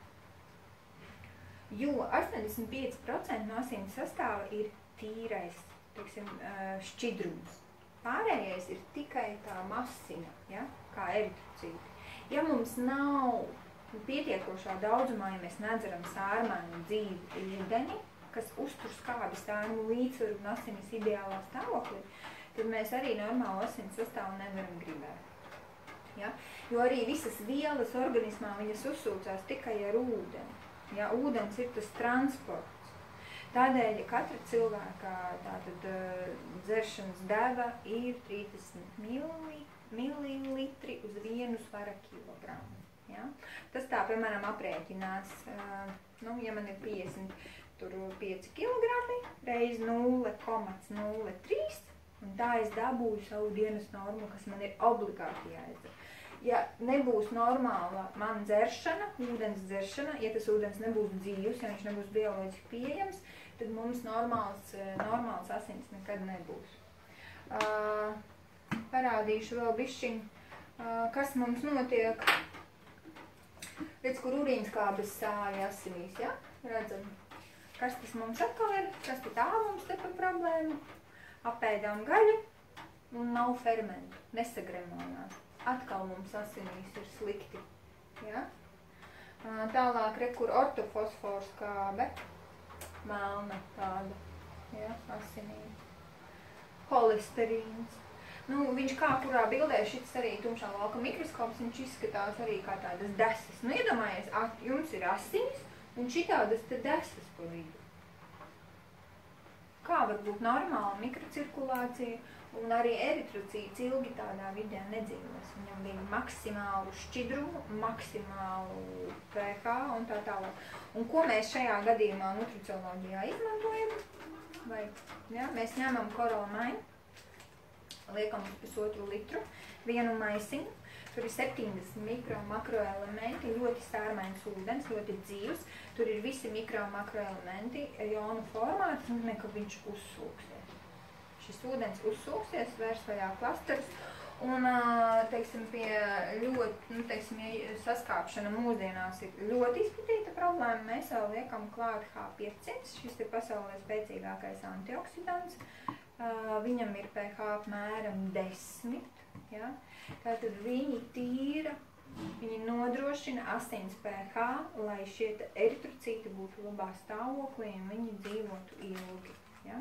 Jo astoņdesmit pieci procenti no asins sastāva ir tīrais, teiksim, uh, šķidrums. Pārējais ir tikai tā masina, ja, kā eritrocīti. Ja mums nav pietiekošā daudzumā, ja mēs nedzeram sārmainu dzīvu ūdeni, kas uztur skābi sārmu līdzsvaru un asinis ideālā stāvoklī, tad mēs arī normālu asins sastāvu nevaram gribēt. Ja? Jo arī visas vielas organismā viņas uzsūcās tikai ar ūdeni. Ja? Ūdens ir tas transports. Tādēļ, ja katra cilvēka tātad dzeršanas deva ir trīsdesmit mililitri uz vienu svara kilogramu. Ja? Tas tā, piemēram, aprēķinās, nu, ja man ir piecdesmit pieci kilogrami reiz nulle komats nulle trīs, un tā es dabūju savu dienas normu, kas man ir obligāti jāizdara. Ja nebūs normāla man dzeršana, ūdens dzeršana, ja tas ūdens nebūs dzīvs, ja viņš nebūs bioloģiski pieejams, tad mums normāls, normāls asins nekad nebūs. Uh, parādīšu vēl bišķiņ, uh, kas mums notiek. Redz, kur urīnskābes sāļi asinīs, ja? Redzam, kas tas mums atkal ir, kas tā mums te par problēmu. Apēdām gaļu un nav fermentu, nesagremojās. Atkal mums asinīs ir slikti. Ja? Tālāk, re, kur ortofosfors kābe, melna tāda, ja, asinīs. Holesterīns. Nu, viņš kā kurā bildē, šits arī tumšā lauka mikroskops, viņš izskatās arī kā tādas desas. Nu, iedomājies, jums ir asinis un šitādas te desas pa vidu. Kā var būt normāla mikrocirkulācija, un arī eritrocīts ilgi tādā vidē nedzīvos. Viņam bija maksimālu šķidrumu, maksimālu pH un tā tālāk. Un ko mēs šajā gadījumā nutricioloģijā izmantojam? Vai, ja, mēs ņemam korolmainu, liekam uz pusotru litru, vienu maisiņu, tur ir septiņdesmit mikro makroelementi, ļoti sārmains ūdens, ļoti dzīvs, tur ir visi mikro makroelementi jonu formā, tas nozīmē, ka viņš uzsūksies. Šis ūdens uzsūksies, vērs vaļā klasterus, un, teiksim, pie ļoti, nu, teiksim, ja saskāpšana mūsdienās ir ļoti izplatīta problēma, mēs vēl liekam klāt H piecsimt, šis ir pasaulē spēcīgākais antioksidants, viņam ir pH apmēram desmit, ja? Tātad viņi tīra, viņi nodrošina asins pH, lai šie eritrocīti būtu labā stāvoklī un viņi dzīvotu ilgi. Ja?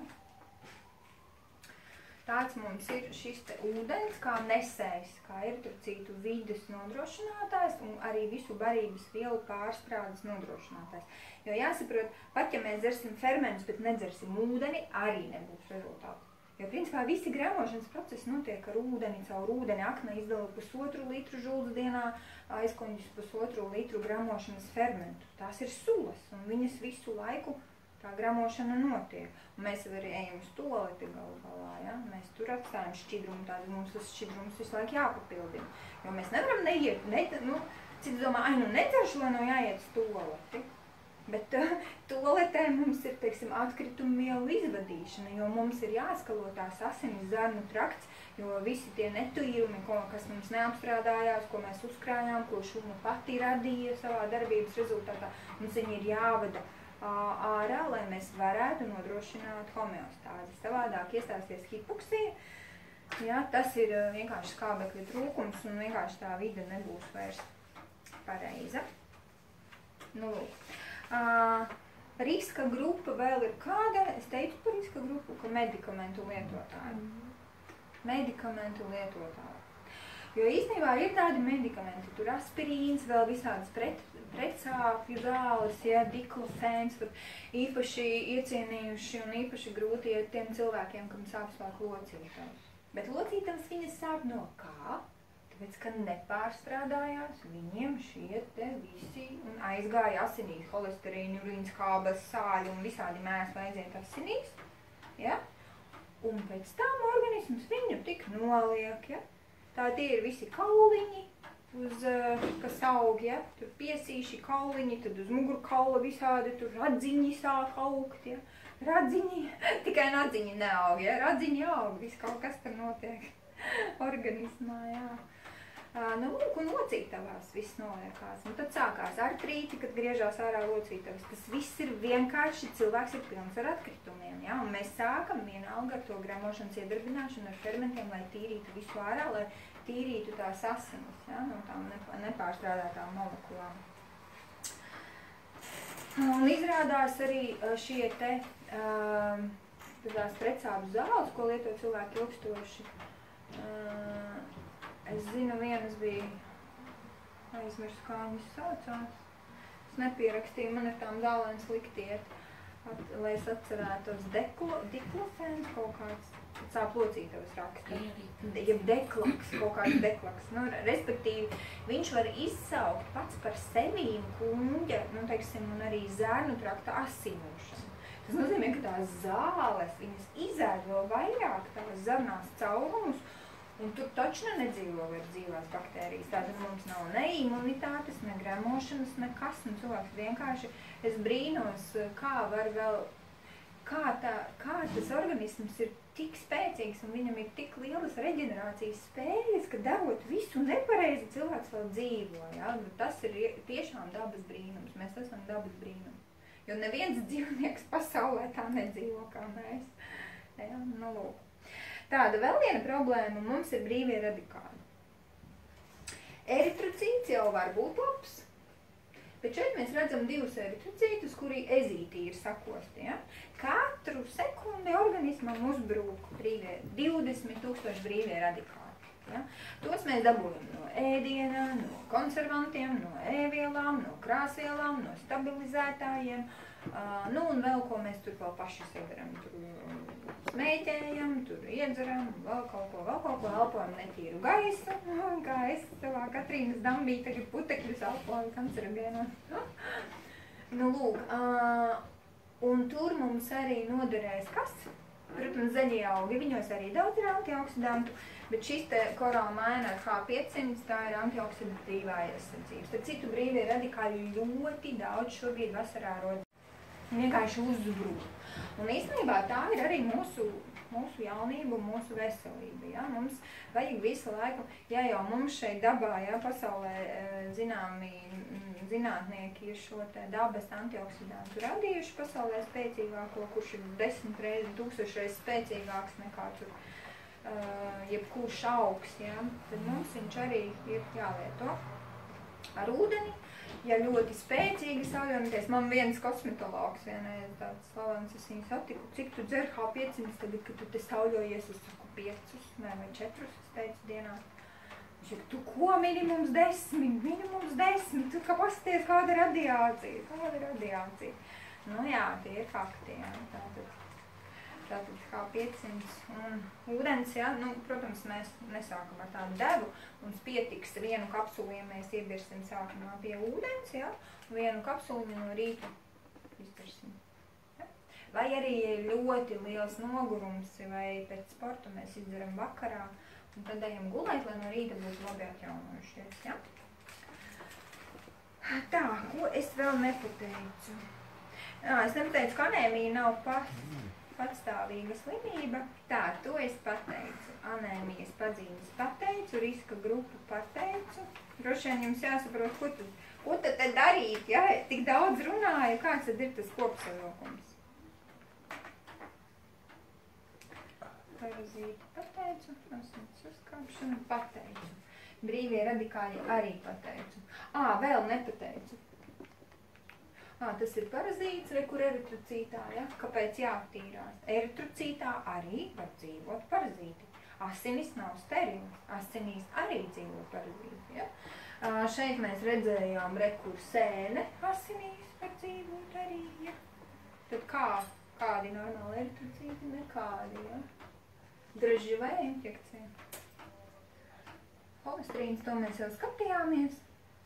Tāds mums ir šis te ūdens kā nesējs, kā eritrocītu vides nodrošinātājs un arī visu barības vielu pārstrādes nodrošinātājs. Jo jāsaprot, pat ja mēs dzersim fermentus, bet nedzersim ūdeni, arī nebūs rezultātu. Jo, principā, visi gremošanas procesi notiek ar ūdeni, caur ūdeni akna izdala pusotru litru žuldas dienā, aizkoņģis pusotru litru gremošanas fermentu. Tās ir sulas, un viņas visu laiku tā gremošana notiek. Un mēs arī ejam uz toaleti galu galā, ja? Mēs tur atstājam šķidrumu, tādi mums tas šķidrums visu laiku jāpapildina. Jo mēs nevaram neiet, ne, nu, cits domā, ai, nu nedzeršu, lai nav jāiet uz toaleti. Bet uh, toaletē mums ir, teiksim, atkritumvielu izvadīšana, jo mums ir jāskalo tās asinis zarnu trakts, jo visi tie netīrumi, ko, kas mums neapstrādājās, ko mēs uzkrājām, ko šūna pati radīja savā darbības rezultātā, mums viņi ir jāvada uh, ārā, lai mēs varētu nodrošināt homeostāzi. Savādāk iestāsies hipoksija, ja, tas ir uh, vienkārši skābekļa trūkums un vienkārši tā vide nebūs vairs pareiza. Nu, lūk. Uh, riska grupa vēl ir kāda, es teicu par riska grupu, ka medikamentu lietotāji. Medikamentu lietotāji. Jo īstenībā ir tādi medikamenti, tur aspirīns, vēl visādas pret, pretsāpju zāles, ja, diklofēns, īpaši iecienījuši un īpaši grūti ir tiem cilvēkiem, kam sāp svāk locītājs. Bet locītājs viņas sāp no kā? Tāpēc, ka nepārstrādājās viņiem šie te visi un aizgāja asinīs, holesterīni, urīnskābes, sāļi un visādi mēsli aiziet asinīs, ja? Un pēc tam organisms viņu tik noliek, ja? Tā tie ir visi kauliņi, uz, kas aug, ja? Tur piesīši kauliņi, tad uz mugurkaula visādi tur radziņi sāk augt, ja? Radziņi, tikai radziņi neaug, ja? Radziņi aug, viss kaut kas tur notiek organismā, jā. Uh, nu, lūk, un locītavās viss noliekās. Un tad sākās artrīti, kad griežās ārā locītavas. Tas viss ir vienkārši, cilvēks ir pilns ar atkritumiem, ja? Un mēs sākam vienalga ar to gremošanas iedarbināšanu ar fermentiem, lai tīrītu visu ārā, lai tīrītu tās asinis, ja? No tām nepārstrādātām molekulām. Un izrādās arī šie te uh, tās pretsāpju zāles, ko lieto cilvēki ilgstoši. Uh, Es zinu, vienas bija, aizmirsu, kā viņas saucās. Es nepierakstīju, man ar tām zālēm slikti iet. At, lai es atcerētos deklo, diklofēns kaut kāds, sāplocītavas raksta. Ja deklaks, kaut kāds deklaks. Nu, respektīvi, viņš var izsaukt pats par sevīm kuņģa, nu, teiksim, un arī zērnu trakta asiņošanu. Tas nozīmē, ka tās zāles, viņas izēd vēl vairāk tās zarnās caurumus, un tur taču nedzīvo vairs dzīvās baktērijas. Tātad mums nav ne imunitātes, ne gremošanas, nekas, un cilvēks vienkārši, es brīnos, kā var vēl, kā, tā, kā tas organisms ir tik spēcīgs, un viņam ir tik lielas reģenerācijas spējas, ka darot visu nepareizi, cilvēks vēl dzīvo, ja? Tas ir tiešām dabas brīnums, mēs esam dabas brīnums. Jo neviens dzīvnieks pasaulē tā nedzīvo kā mēs. Ja? Nu, lūk. Tāda vēl viena problēma mums ir brīvie radikāli. Eritrocīts jau var būt labs, bet šeit mēs redzam divus eritrocītus, kuri ezītī ir sakosti. Ja? Katru sekundi organismam uzbrūk brīvie, divdesmit tūkstoši brīvie radikāli. Ja? Tos mēs dabūjam no ēdiena, no konservantiem, no ēvielām, no krāsvielām, no stabilizētājiem. Uh, nu un vēl ko mēs tur vēl paši sadaram, tur smēķējam, tur iedzeram, vēl kaut ko, vēl kaut ko, elpojam netīru gaisu, kā es savā Katrīnas dambī tagad putekļus elpoju kancerogēnos. Nu lūk, uh, un tur mums arī noderēs kas? Protams, zaļie augi, viņos arī daudz ir antioksidantu, bet šis te korālmaina ar H piecsimt, tā ir antioksidatīvā aizsardzības. Tad citu brīvie radikāļi ļoti daudz šobrīd vasarā rod. Vienkārši uzbrūk. Un īstenībā tā ir arī mūsu, mūsu jaunība un mūsu veselība. Ja? Mums vajag visu laiku, ja jau mums šeit dabā, ja, pasaulē zināmi zinātnieki ir šo te dabas antioksidantu radījuši pasaulē spēcīgāko, kurš ir desmit reizi, tūkstoši reizi spēcīgāks nekā tur uh, jebkurš augs, ja? Tad mums viņš arī ir jālieto ar ūdeni. Ja ļoti spēcīgi saujoties, man viens kosmetologs vienreiz tāds slavens, es viņu satiku, cik tu dzer H piecsimt tagad, kad tu te saujojies, es saku piecus, ne, vai četrus, es teicu dienā. Viņš saka, tu ko, minimums desmit, minimums desmit, tu kā pasties, kāda radiācija, kāda radiācija. Nu jā, tie ir fakti, jā, tātad. Tātad H piecsimt un ūdens, ja, nu, protams, mēs nesākam ar tādu devu, mums pietiks vienu kapsuli, ja mēs iebirsim sākumā pie ūdens, ja, un vienu kapsuli no rīta izdarsim. Ja. Vai arī ļoti liels nogurums, vai pēc sporta mēs izdzeram vakarā, un tad ejam gulēt, lai no rīta būtu labi atjaunojušies, ja. Tā, ko es vēl nepateicu? Jā, es nepateicu, ka anēmija nav pas. Patstāvīga slimība. Tā, to es pateicu. Anēmijas pazīmes pateicu, riska grupu pateicu. Droši vien jums jāsaprot, ko tad, ko tad te darīt, ja? Tik daudz runāju, kāds tad ir tas kopsavilkums. Parazīti pateicu, asins uzkāpšana pateicu. Brīvie radikāļi arī pateicu. Ā, vēl nepateicu. Ā, tas ir parazīts, re, kur eritrocītā, ja? Kāpēc jātīrās? Eritrocītā arī var dzīvot parazīti. Asinis nav sterils, asinīs arī dzīvo parazīti, ja? Ā, šeit mēs redzējām, re, kur sēne asinīs var dzīvot arī, ja? Tad kā, kādi normāli eritrocīti? Nekādi, ja? Draži vai infekcija? Holesterīns, to mēs jau skatījāmies.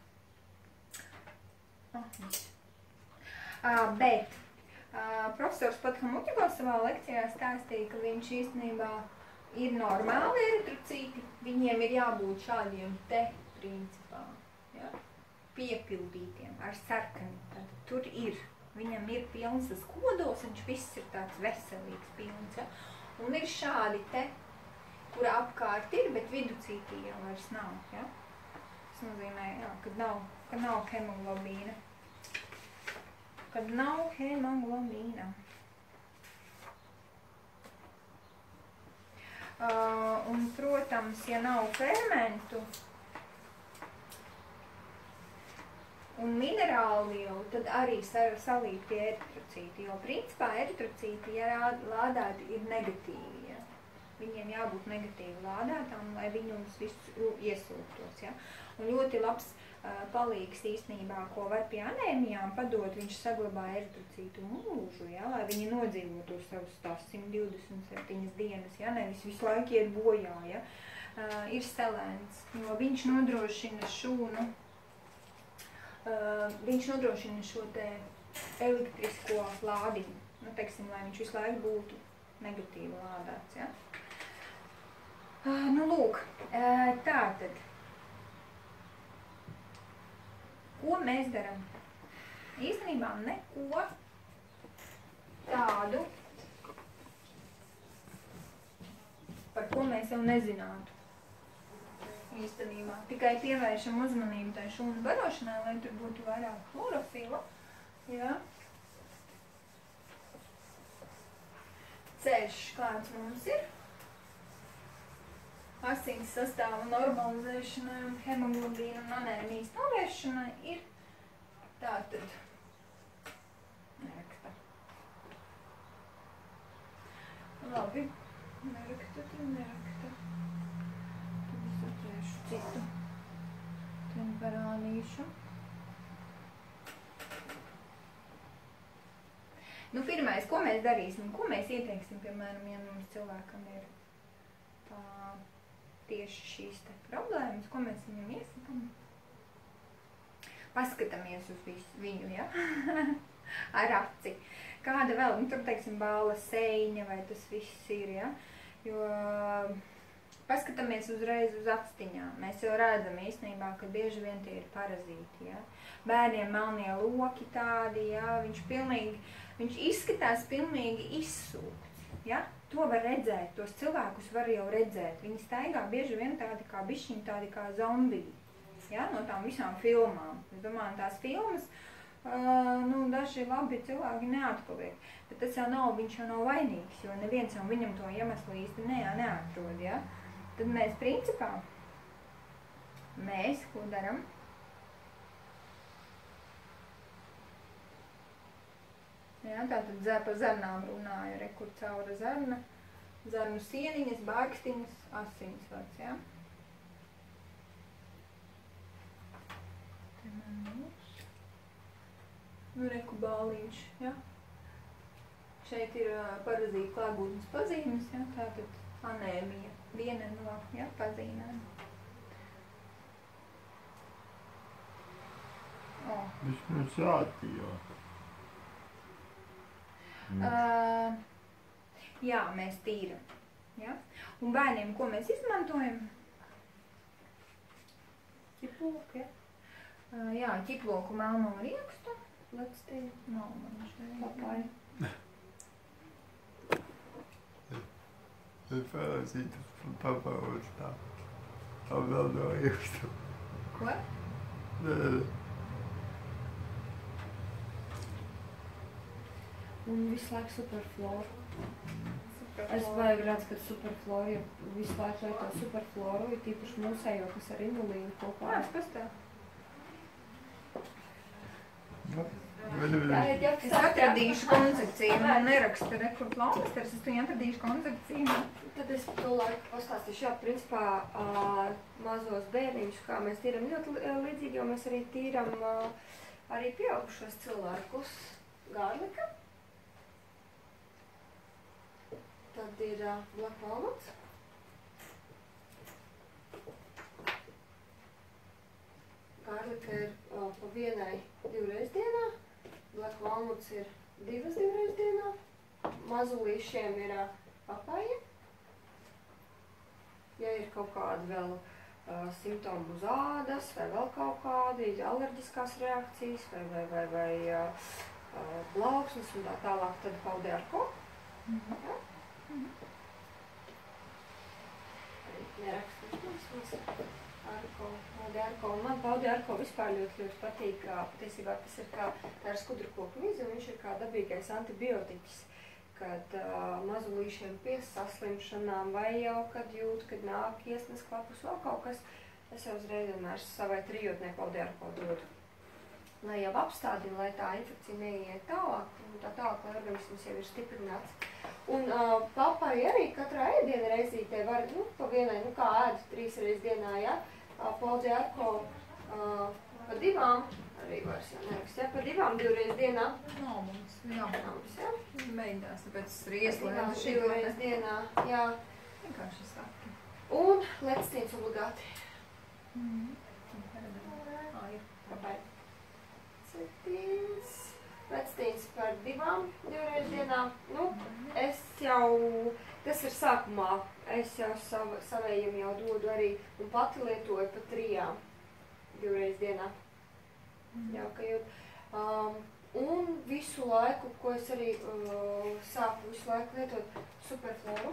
Ah, viss. Uh, bet uh, profesors Pathamutikos savā lekcijā stāstīja, ka viņš īstenībā ir normāli eritrocīti, viņiem ir jābūt šādiem te principā, ja? Piepildītiem ar sarkani. Tad tur ir, viņam ir pilns tas kodols, viņš viss ir tāds veselīgs pilns, ja? Un ir šādi te, kura apkārt ir, bet viducītī jau vairs nav, ja? Tas nozīmē, jā, kad nav, kad nav hemoglobīna. Kad nav hemoglobīna. Uh, un, protams, ja nav fermentu un minerālu vielu, tad arī salīk tie eritrocīti, jo principā eritrocīti, ja lādēti, ir negatīvi. Ja? viņiem jābūt negatīvi lādētām, lai viņus visus iesūktos. Ja? Un ļoti labs uh, palīgs īstenībā, ko var pie anēmijām padot, viņš saglabā eritrocītu mūžu, ja? Lai viņi nodzīvotu savus tās simt divdesmit septiņas dienas, ja? Nevis visu laiku iet bojā. Ja? Uh, ir selēns, jo viņš nodrošina šūnu, uh, viņš nodrošina šo te elektrisko lādiņu, nu, teiksim, lai viņš visu laiku būtu negatīvi lādēts, ja? Uh, nu, lūk, uh, tātad, ko mēs daram? Īstenībā neko tādu, par ko mēs jau nezinātu. Īstenībā. Tikai pievēršam uzmanību tai šūnu barošanai, lai tur būtu vairāk chlorofila. Ja? Ceļš kāds mums ir. Asins sastāva normalizēšanai un hemoglobīna un anēmijas novēršanai ir tātad neraksta. Labi, neraksta, tad neraksta. Tad es atrēšu citu. Tad parādīšu. Nu, pirmais, ko mēs darīsim, ko mēs ieteiksim, piemēram, ja mums cilvēkam ir tā, tieši šīs te problēmas, ko mēs viņam iesakam? Paskatāmies uz visu viņu, ja? Ar aci. Kāda vēl, nu, tur, teiksim, bāla seiņa vai tas viss ir, ja? Jo paskatāmies uzreiz uz actiņām. Mēs jau redzam īstenībā, ka bieži vien tie ir parazīti, ja? Bērniem melnie loki tādi, ja? Viņš pilnīgi, viņš izskatās pilnīgi izsūkts, ja? To var redzēt, tos cilvēkus var jau redzēt. Viņi staigā bieži vien tādi kā bišķiņi, tādi kā zombiji, ja? No tām visām filmām. Es domāju, tās filmas, uh, nu, daži labi cilvēki neatpaliek. Bet tas jau nav, viņš jau nav vainīgs, jo neviens jau viņam to iemeslu īsti ne, neatrod, ja? Tad mēs principā, mēs, ko daram? Ja, tātad par zarnām runāju, re, kur caura zarna, zarnu sieniņas, bārkstiņas, asinsvads, ja. Te man būs. Nu, reku bāliņš, ja. Šeit ir uh, parazīta klātbūtnes pazīmes, ja, tātad anēmija, viena no, ja, pazīmēm. O. Viņš mums rādīja. Uh, jā, mēs tīram. Ja? Un bērniem, ko mēs izmantojam? Ķiploku, ja? Uh, jā, ķiploku melno riekstu. Lectīju. Nav man šeit. Papai. Es parazītas papauds tā. Tā vēl no riekstu. Ko? Nē. Un visu laiku superfloru. Es vajag redz, ka superfloru, ja visu laiku lai to superfloru, ir tīpaši mūsējo, kas ar indulīnu kopā. Nāc, pastāv. Es atradīšu koncepciju, man neraksta rekur plausters, es viņu atradīšu koncepciju. Tad es to laiku pastāstīšu, jā, principā uh, mazos bērniņus, kā mēs tīram ļoti līdzīgi, jo mēs arī tīram uh, arī pieaugušos cilvēkus gārlika. Tad ir uh, black walnuts. Gārlika ir uh, pa vienai divreiz dienā. Black walnuts ir divas divreiz dienā. Mazulīšiem ir uh, papaja. Ja ir kaut kādi vēl uh, simptomi uz ādas vai vēl kaut kādi alerģiskās reakcijas vai, vai, vai, vai uh, uh, plauksnes un tā tālāk, tad paudiarko. Mm-hmm. Ja? Mm-hmm. Arī nerakstīšanas mums arko, paudiarko. Man paudiarko vispār ļoti, ļoti patīk, kā patiesībā tas ir kā, tā ir skudru koku mize un viņš ir kā dabīgais antibiotiķis. Kad uh, mazulīšiem pie saslimšanām vai jau, kad jūt, kad nāk iesnes klapus vēl kaut kas, es jau uzreiz vienmēr savai trijotnē paudiarko dodu. lai jau apstādina, lai tā infekcija neiet tālāk, un tā tālāk, lai organisms jau ir stiprināts. Un uh, papai arī katrā ēdiena reizītē var, nu, pa vienai, nu, kā ēd trīs reizes dienā, ja, uh, Paudzi Arko uh, pa divām, arī vairs jau nerakst, ja, pa divām divreiz dienā. Nav mums, jā. Nav mums, ja. Beidās, tāpēc tas ir Divām ieslēgts šī divreiz dienā, jā. vienkārši saki. Un lectīns obligāti. Mhm. Ā, ir. Papai. Lectīns. Lectīns par divām divreiz dienā. Nu, es jau, tas ir sākumā, es jau sav, savējiem jau dodu arī un pati lietoju pa trijām divreiz dienā. Mm. Jā, ka jau, um, un visu laiku, ko es arī uh, sāku visu laiku lietot, Superfloru.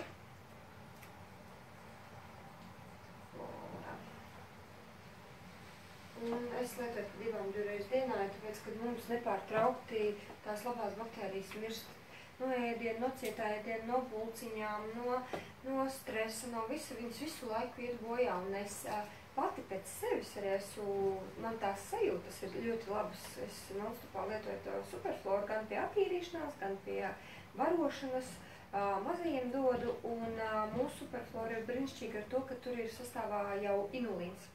Un es lietoju pa divām divreiz dienā, tāpēc, ka mums nepārtraukti tās labās baktērijas mirst no ēdiena, no cietā ēdiena, no pulciņām, no, no stresa, no visa, viņas visu laiku iet bojā. Un es pati pēc sevis arī esmu, man tās sajūtas ir ļoti labas. Es nonstopā lietoju to Superfloru gan pie attīrīšanās, gan pie varošanas. Mazajiem dodu, un mūsu Superflora ir brīnišķīga ar to, ka tur ir sastāvā jau inulīns.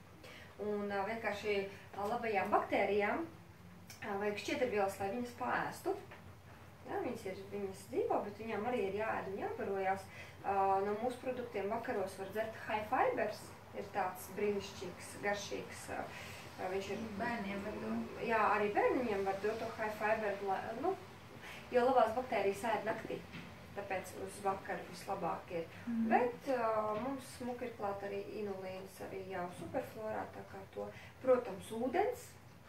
Un uh, vienkārši uh, labajām baktērijām uh, vajag šķiedrvielas, lai viņas paēstu. Ja, viņas, ir, viņas dzīvo, bet viņām arī ir jāēd un jābarojās. Uh, no mūsu produktiem vakaros var dzert high fibers, ir tāds brīnišķīgs, garšīgs. Uh, viņš ir Bērniem var dot. Jā, arī bērniņiem var dot to high fiber, la, nu, jo labās baktērijas ēd naktī. Tāpēc uz vakaru vislabāk ir. Mm. Bet uh, mums smuki ir klāt arī inulīns, arī jau Superflorā, tā kā to, protams, ūdens,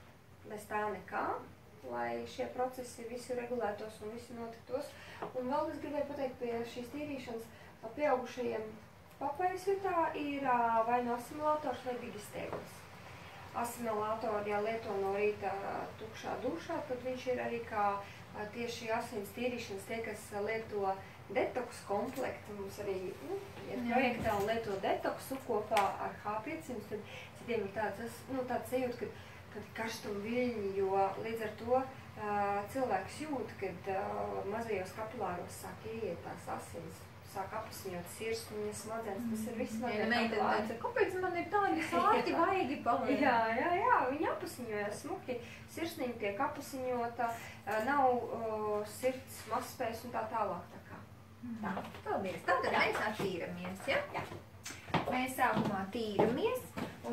bez tā nekā, lai šie procesi visi regulētos un visi notiktos. Un vēl es gribēju pateikt, pie šīs tīrīšanas pieaugušajiem papajas vietā ir uh, vai no asimilātors vai digistēglis. Asimilātori, ja lieto no rīta tukšā dušā, tad viņš ir arī kā tieši asins tīrīšanas tie, kas lieto detoks komplektu. Mums arī nu, ir projektā un lieto detoksu kopā ar H piecsimt, tad citiem ir tāds, nu, tāds sajūta, kad, kad karstuma viļņi, jo līdz ar to uh, cilvēks jūt, kad uh, mazajos kapilāros sāk ieiet tās asins, sāk apasiņot sirsniņas, smadzenes, tas ir viss mazajā kapilāri. Teica, kāpēc man ir tādi sārti vaigi paliek? Jā, jā, jā, viņi apasiņojas smuki, sirsniņa tiek apasiņota, nav uh, sirds mazspējas un tā tālāk. Tā kā. Tā, paldies. Tātad mēs attīramies, ja? Jā. Mēs sākumā tīramies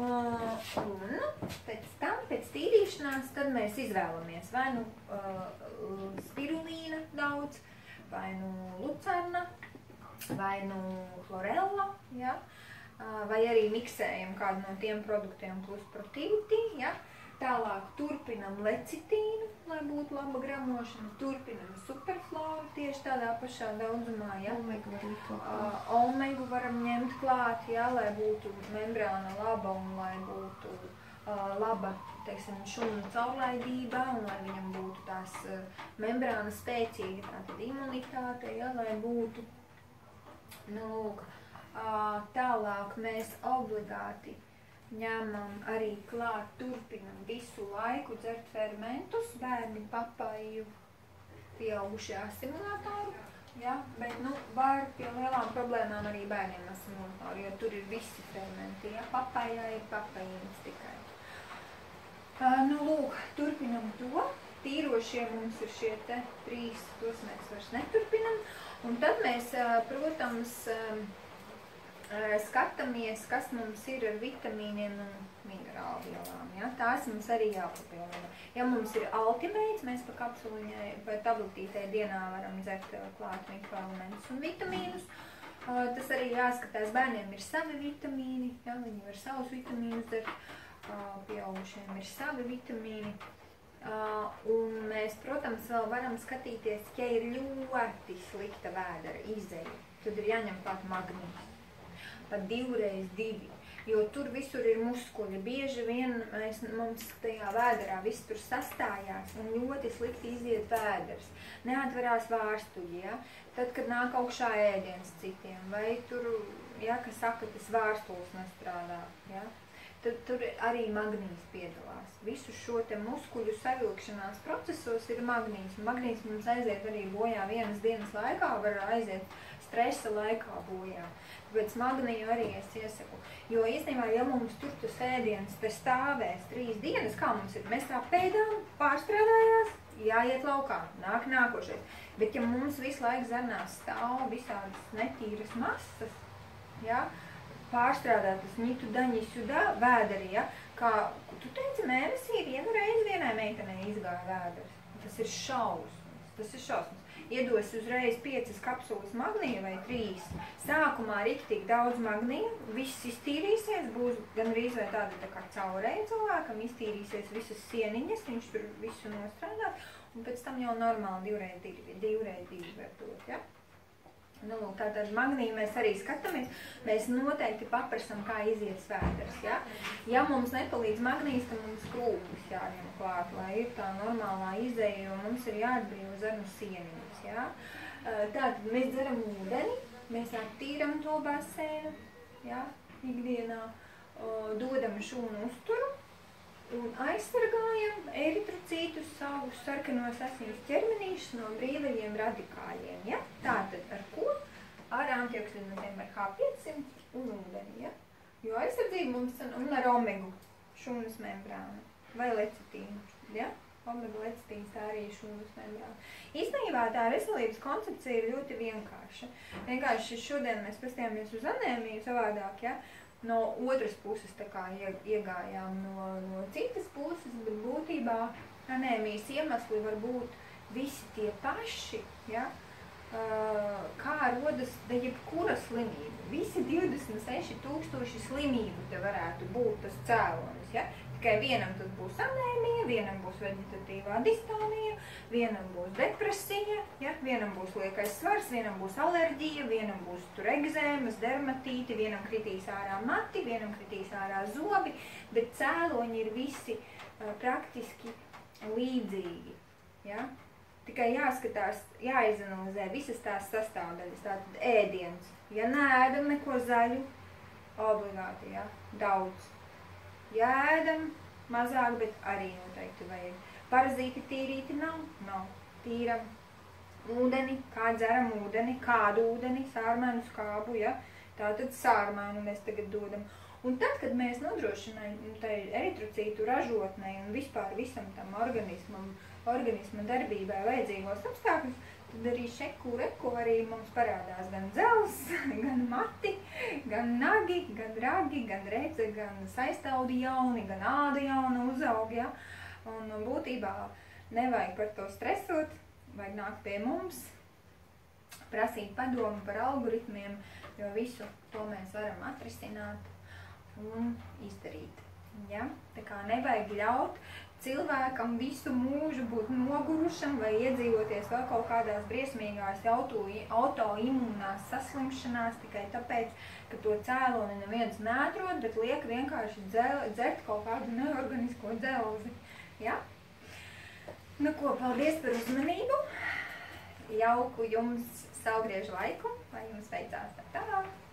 un pēc tam, pēc tīrīšanās, tad mēs izvēlamies vai nu uh, spirulīna daudz, vai nu lucerna, vai nu chlorella, ja? Vai arī miksējam kādu no tiem produktiem plus protīti, ja? Tālāk turpinam lecitīnu, lai būtu laba gramošana, turpinam Superfloru tieši tādā pašā daudzumā, ja? Omegu var likt klāt. Uh, omegu varam ņemt klāt, ja? Lai būtu membrāna laba un lai būtu uh, laba, teiksim, šūnu caurlaidība un lai viņam būtu tās uh, membrāna spēcīga, tātad imunitāte, ja? Lai būtu. Nu, lūk, uh, tālāk mēs obligāti ņemam arī klāt, turpinam visu laiku dzert fermentus, bērni papaju, pieaugušie asimilātoru, ja? Bet, nu, var pie lielām problēmām arī bērniem asimilātoru, jo tur ir visi fermenti, ja? Papajā ir papajums tikai. Uh, nu, lūk, turpinam to, tīrošie mums ir šie te trīs, tos mēs vairs neturpinam, un tad mēs, uh, protams, um, skatāmies, kas mums ir ar vitamīniem un minerālu vielām. Ja? Tās mums arī jāpapildina. Ja mums ir Ultimates, mēs pa kapsuliņai vai tabletītei dienā varam dzert klāt mikroelementus un vitamīnus. Uh, tas arī jāskatās, bērniem ir savi vitamīni, ja? Viņi var savus vitamīnus dzert, uh, pieaugušiem ir savi vitamīni. Uh, un mēs, protams, vēl varam skatīties, ja ir ļoti slikta vēdera izeja, tad ir jāņem klāt magnīts. Pat divreiz divi, jo tur visur ir muskuļi. Bieži vien mēs, mums tajā vēderā viss tur sastājās un ļoti slikti iziet vēders. Neatverās vārstuļi, ja? Tad, kad nāk augšā ēdiens citiem, vai tur, ja, kas saka, tas vārstulis nestrādā, ja? tad tur arī magnīs piedalās. Visu šo te muskuļu savilkšanās procesos ir magnīs. Magnīs mums aiziet arī bojā vienas dienas laikā, var aiziet stresa laikā bojā. Tāpēc magniju arī es iesaku. Jo īstenībā, ja mums tur tas ēdiens te stāvēs trīs dienas, kā mums ir, mēs tā pēdām, pārstrādājās, jāiet laukā, nāk nākošais. Bet ja mums visu laiku zarnās stāv visādas netīras masas, ja, pārstrādātas ņitu daņisu da, vēderi, ja, kā, tu teici, mēnesī vienu reizi vienai meitenei izgāja vēders. Tas ir šausmas, tas ir šausmas. Iedos uzreiz piecas kapsulas magnija vai trīs. Sākumā riktīgi daudz magnija, viss iztīrīsies, būs gandrīz vai tāda tā kā caurēja cilvēkam, iztīrīsies visas sieniņas, viņš tur visu nostrādāt, un pēc tam jau normāli divreiz divi, divreiz divi var dot, ja? Nu, lūk, tātad magniju mēs arī skatāmies, mēs noteikti paprasam, kā izies vēders, ja? Ja mums nepalīdz magnijs, tad mums krūmis jāņem klāt, lai ir tā normālā izeja, jo mums ir jāatbrīvo zarnu sieniņas, ja? Tātad mēs dzeram ūdeni, mēs attīram to basēnu, ja? Ikdienā, dodam šūnu uzturu un aizsargājam eritrocītus, savus sarkanos asins ķermenīšus no brīvajiem radikāļiem, ja? Tātad ar ko? Ar antioksidamentiem, ar H piecsimt un ūdeni, ja? Jo aizsardzība mums un ar omegu, šūnas membrānu vai lecitīnu, ja? Omega lecitīns tā arī šūnas membrāna. Īstenībā tā veselības koncepcija ir ļoti vienkārša. Vienkārši šodien mēs pastījāmies uz anēmiju savādāk, ja? No otras puses tā kā iegājām no, no citas puses, bet būtībā anēmijas iemesli var būt visi tie paši, ja? Kā rodas da jebkura slimība. Visi divdesmit seši tūkstoši slimību te varētu būt tas cēlonis, ja? Tikai vienam tas būs anēmija, vienam būs veģetatīvā distonija, vienam būs depresija, ja? Vienam būs liekais svars, vienam būs alerģija, vienam būs tur egzēmas, dermatīti, vienam kritīs ārā mati, vienam kritīs ārā zobi, bet cēloņi ir visi uh, praktiski līdzīgi, ja? Tikai jāskatās, jāizanalizē visas tās sastāvdaļas, tātad ēdiens. Ja neēdam neko zaļu, obligāti, ja? Daudz. Ja ēdam mazāk, bet arī noteikti vajag. Parazīti tīrīti nav? Nav. Tīram ūdeni, kā dzeram ūdeni, kādu ūdeni, sārmēnu skābu, ja? Tātad sārmēnu mēs tagad dodam. Un tad, kad mēs nodrošinām tai eritrocītu ražotnei un vispār visam tam organismam, organisma darbībai vajadzīgos apstākļus, tad arī šeku reku arī mums parādās gan dzels, gan mati, gan nagi, gan ragi, gan rece, gan saistaudi jauni, gan āda jauna uzaug, ja? Un būtībā nevajag par to stresot, vajag nākt pie mums, prasīt padomu par algoritmiem, jo visu to mēs varam atrisināt un izdarīt, ja? Tā kā nevajag ļaut cilvēkam visu mūžu būt nogurušam vai iedzīvoties vēl kaut kādās briesmīgās auto, autoimūnās saslimšanās tikai tāpēc, ka to cēloni neviens neatrod, bet liek vienkārši dzel, dzert kaut kādu neorganisko dzelzi. Ja? Nu ko, paldies par uzmanību, jauku jums saulgriežu laiku, lai jums veicās tā tālāk.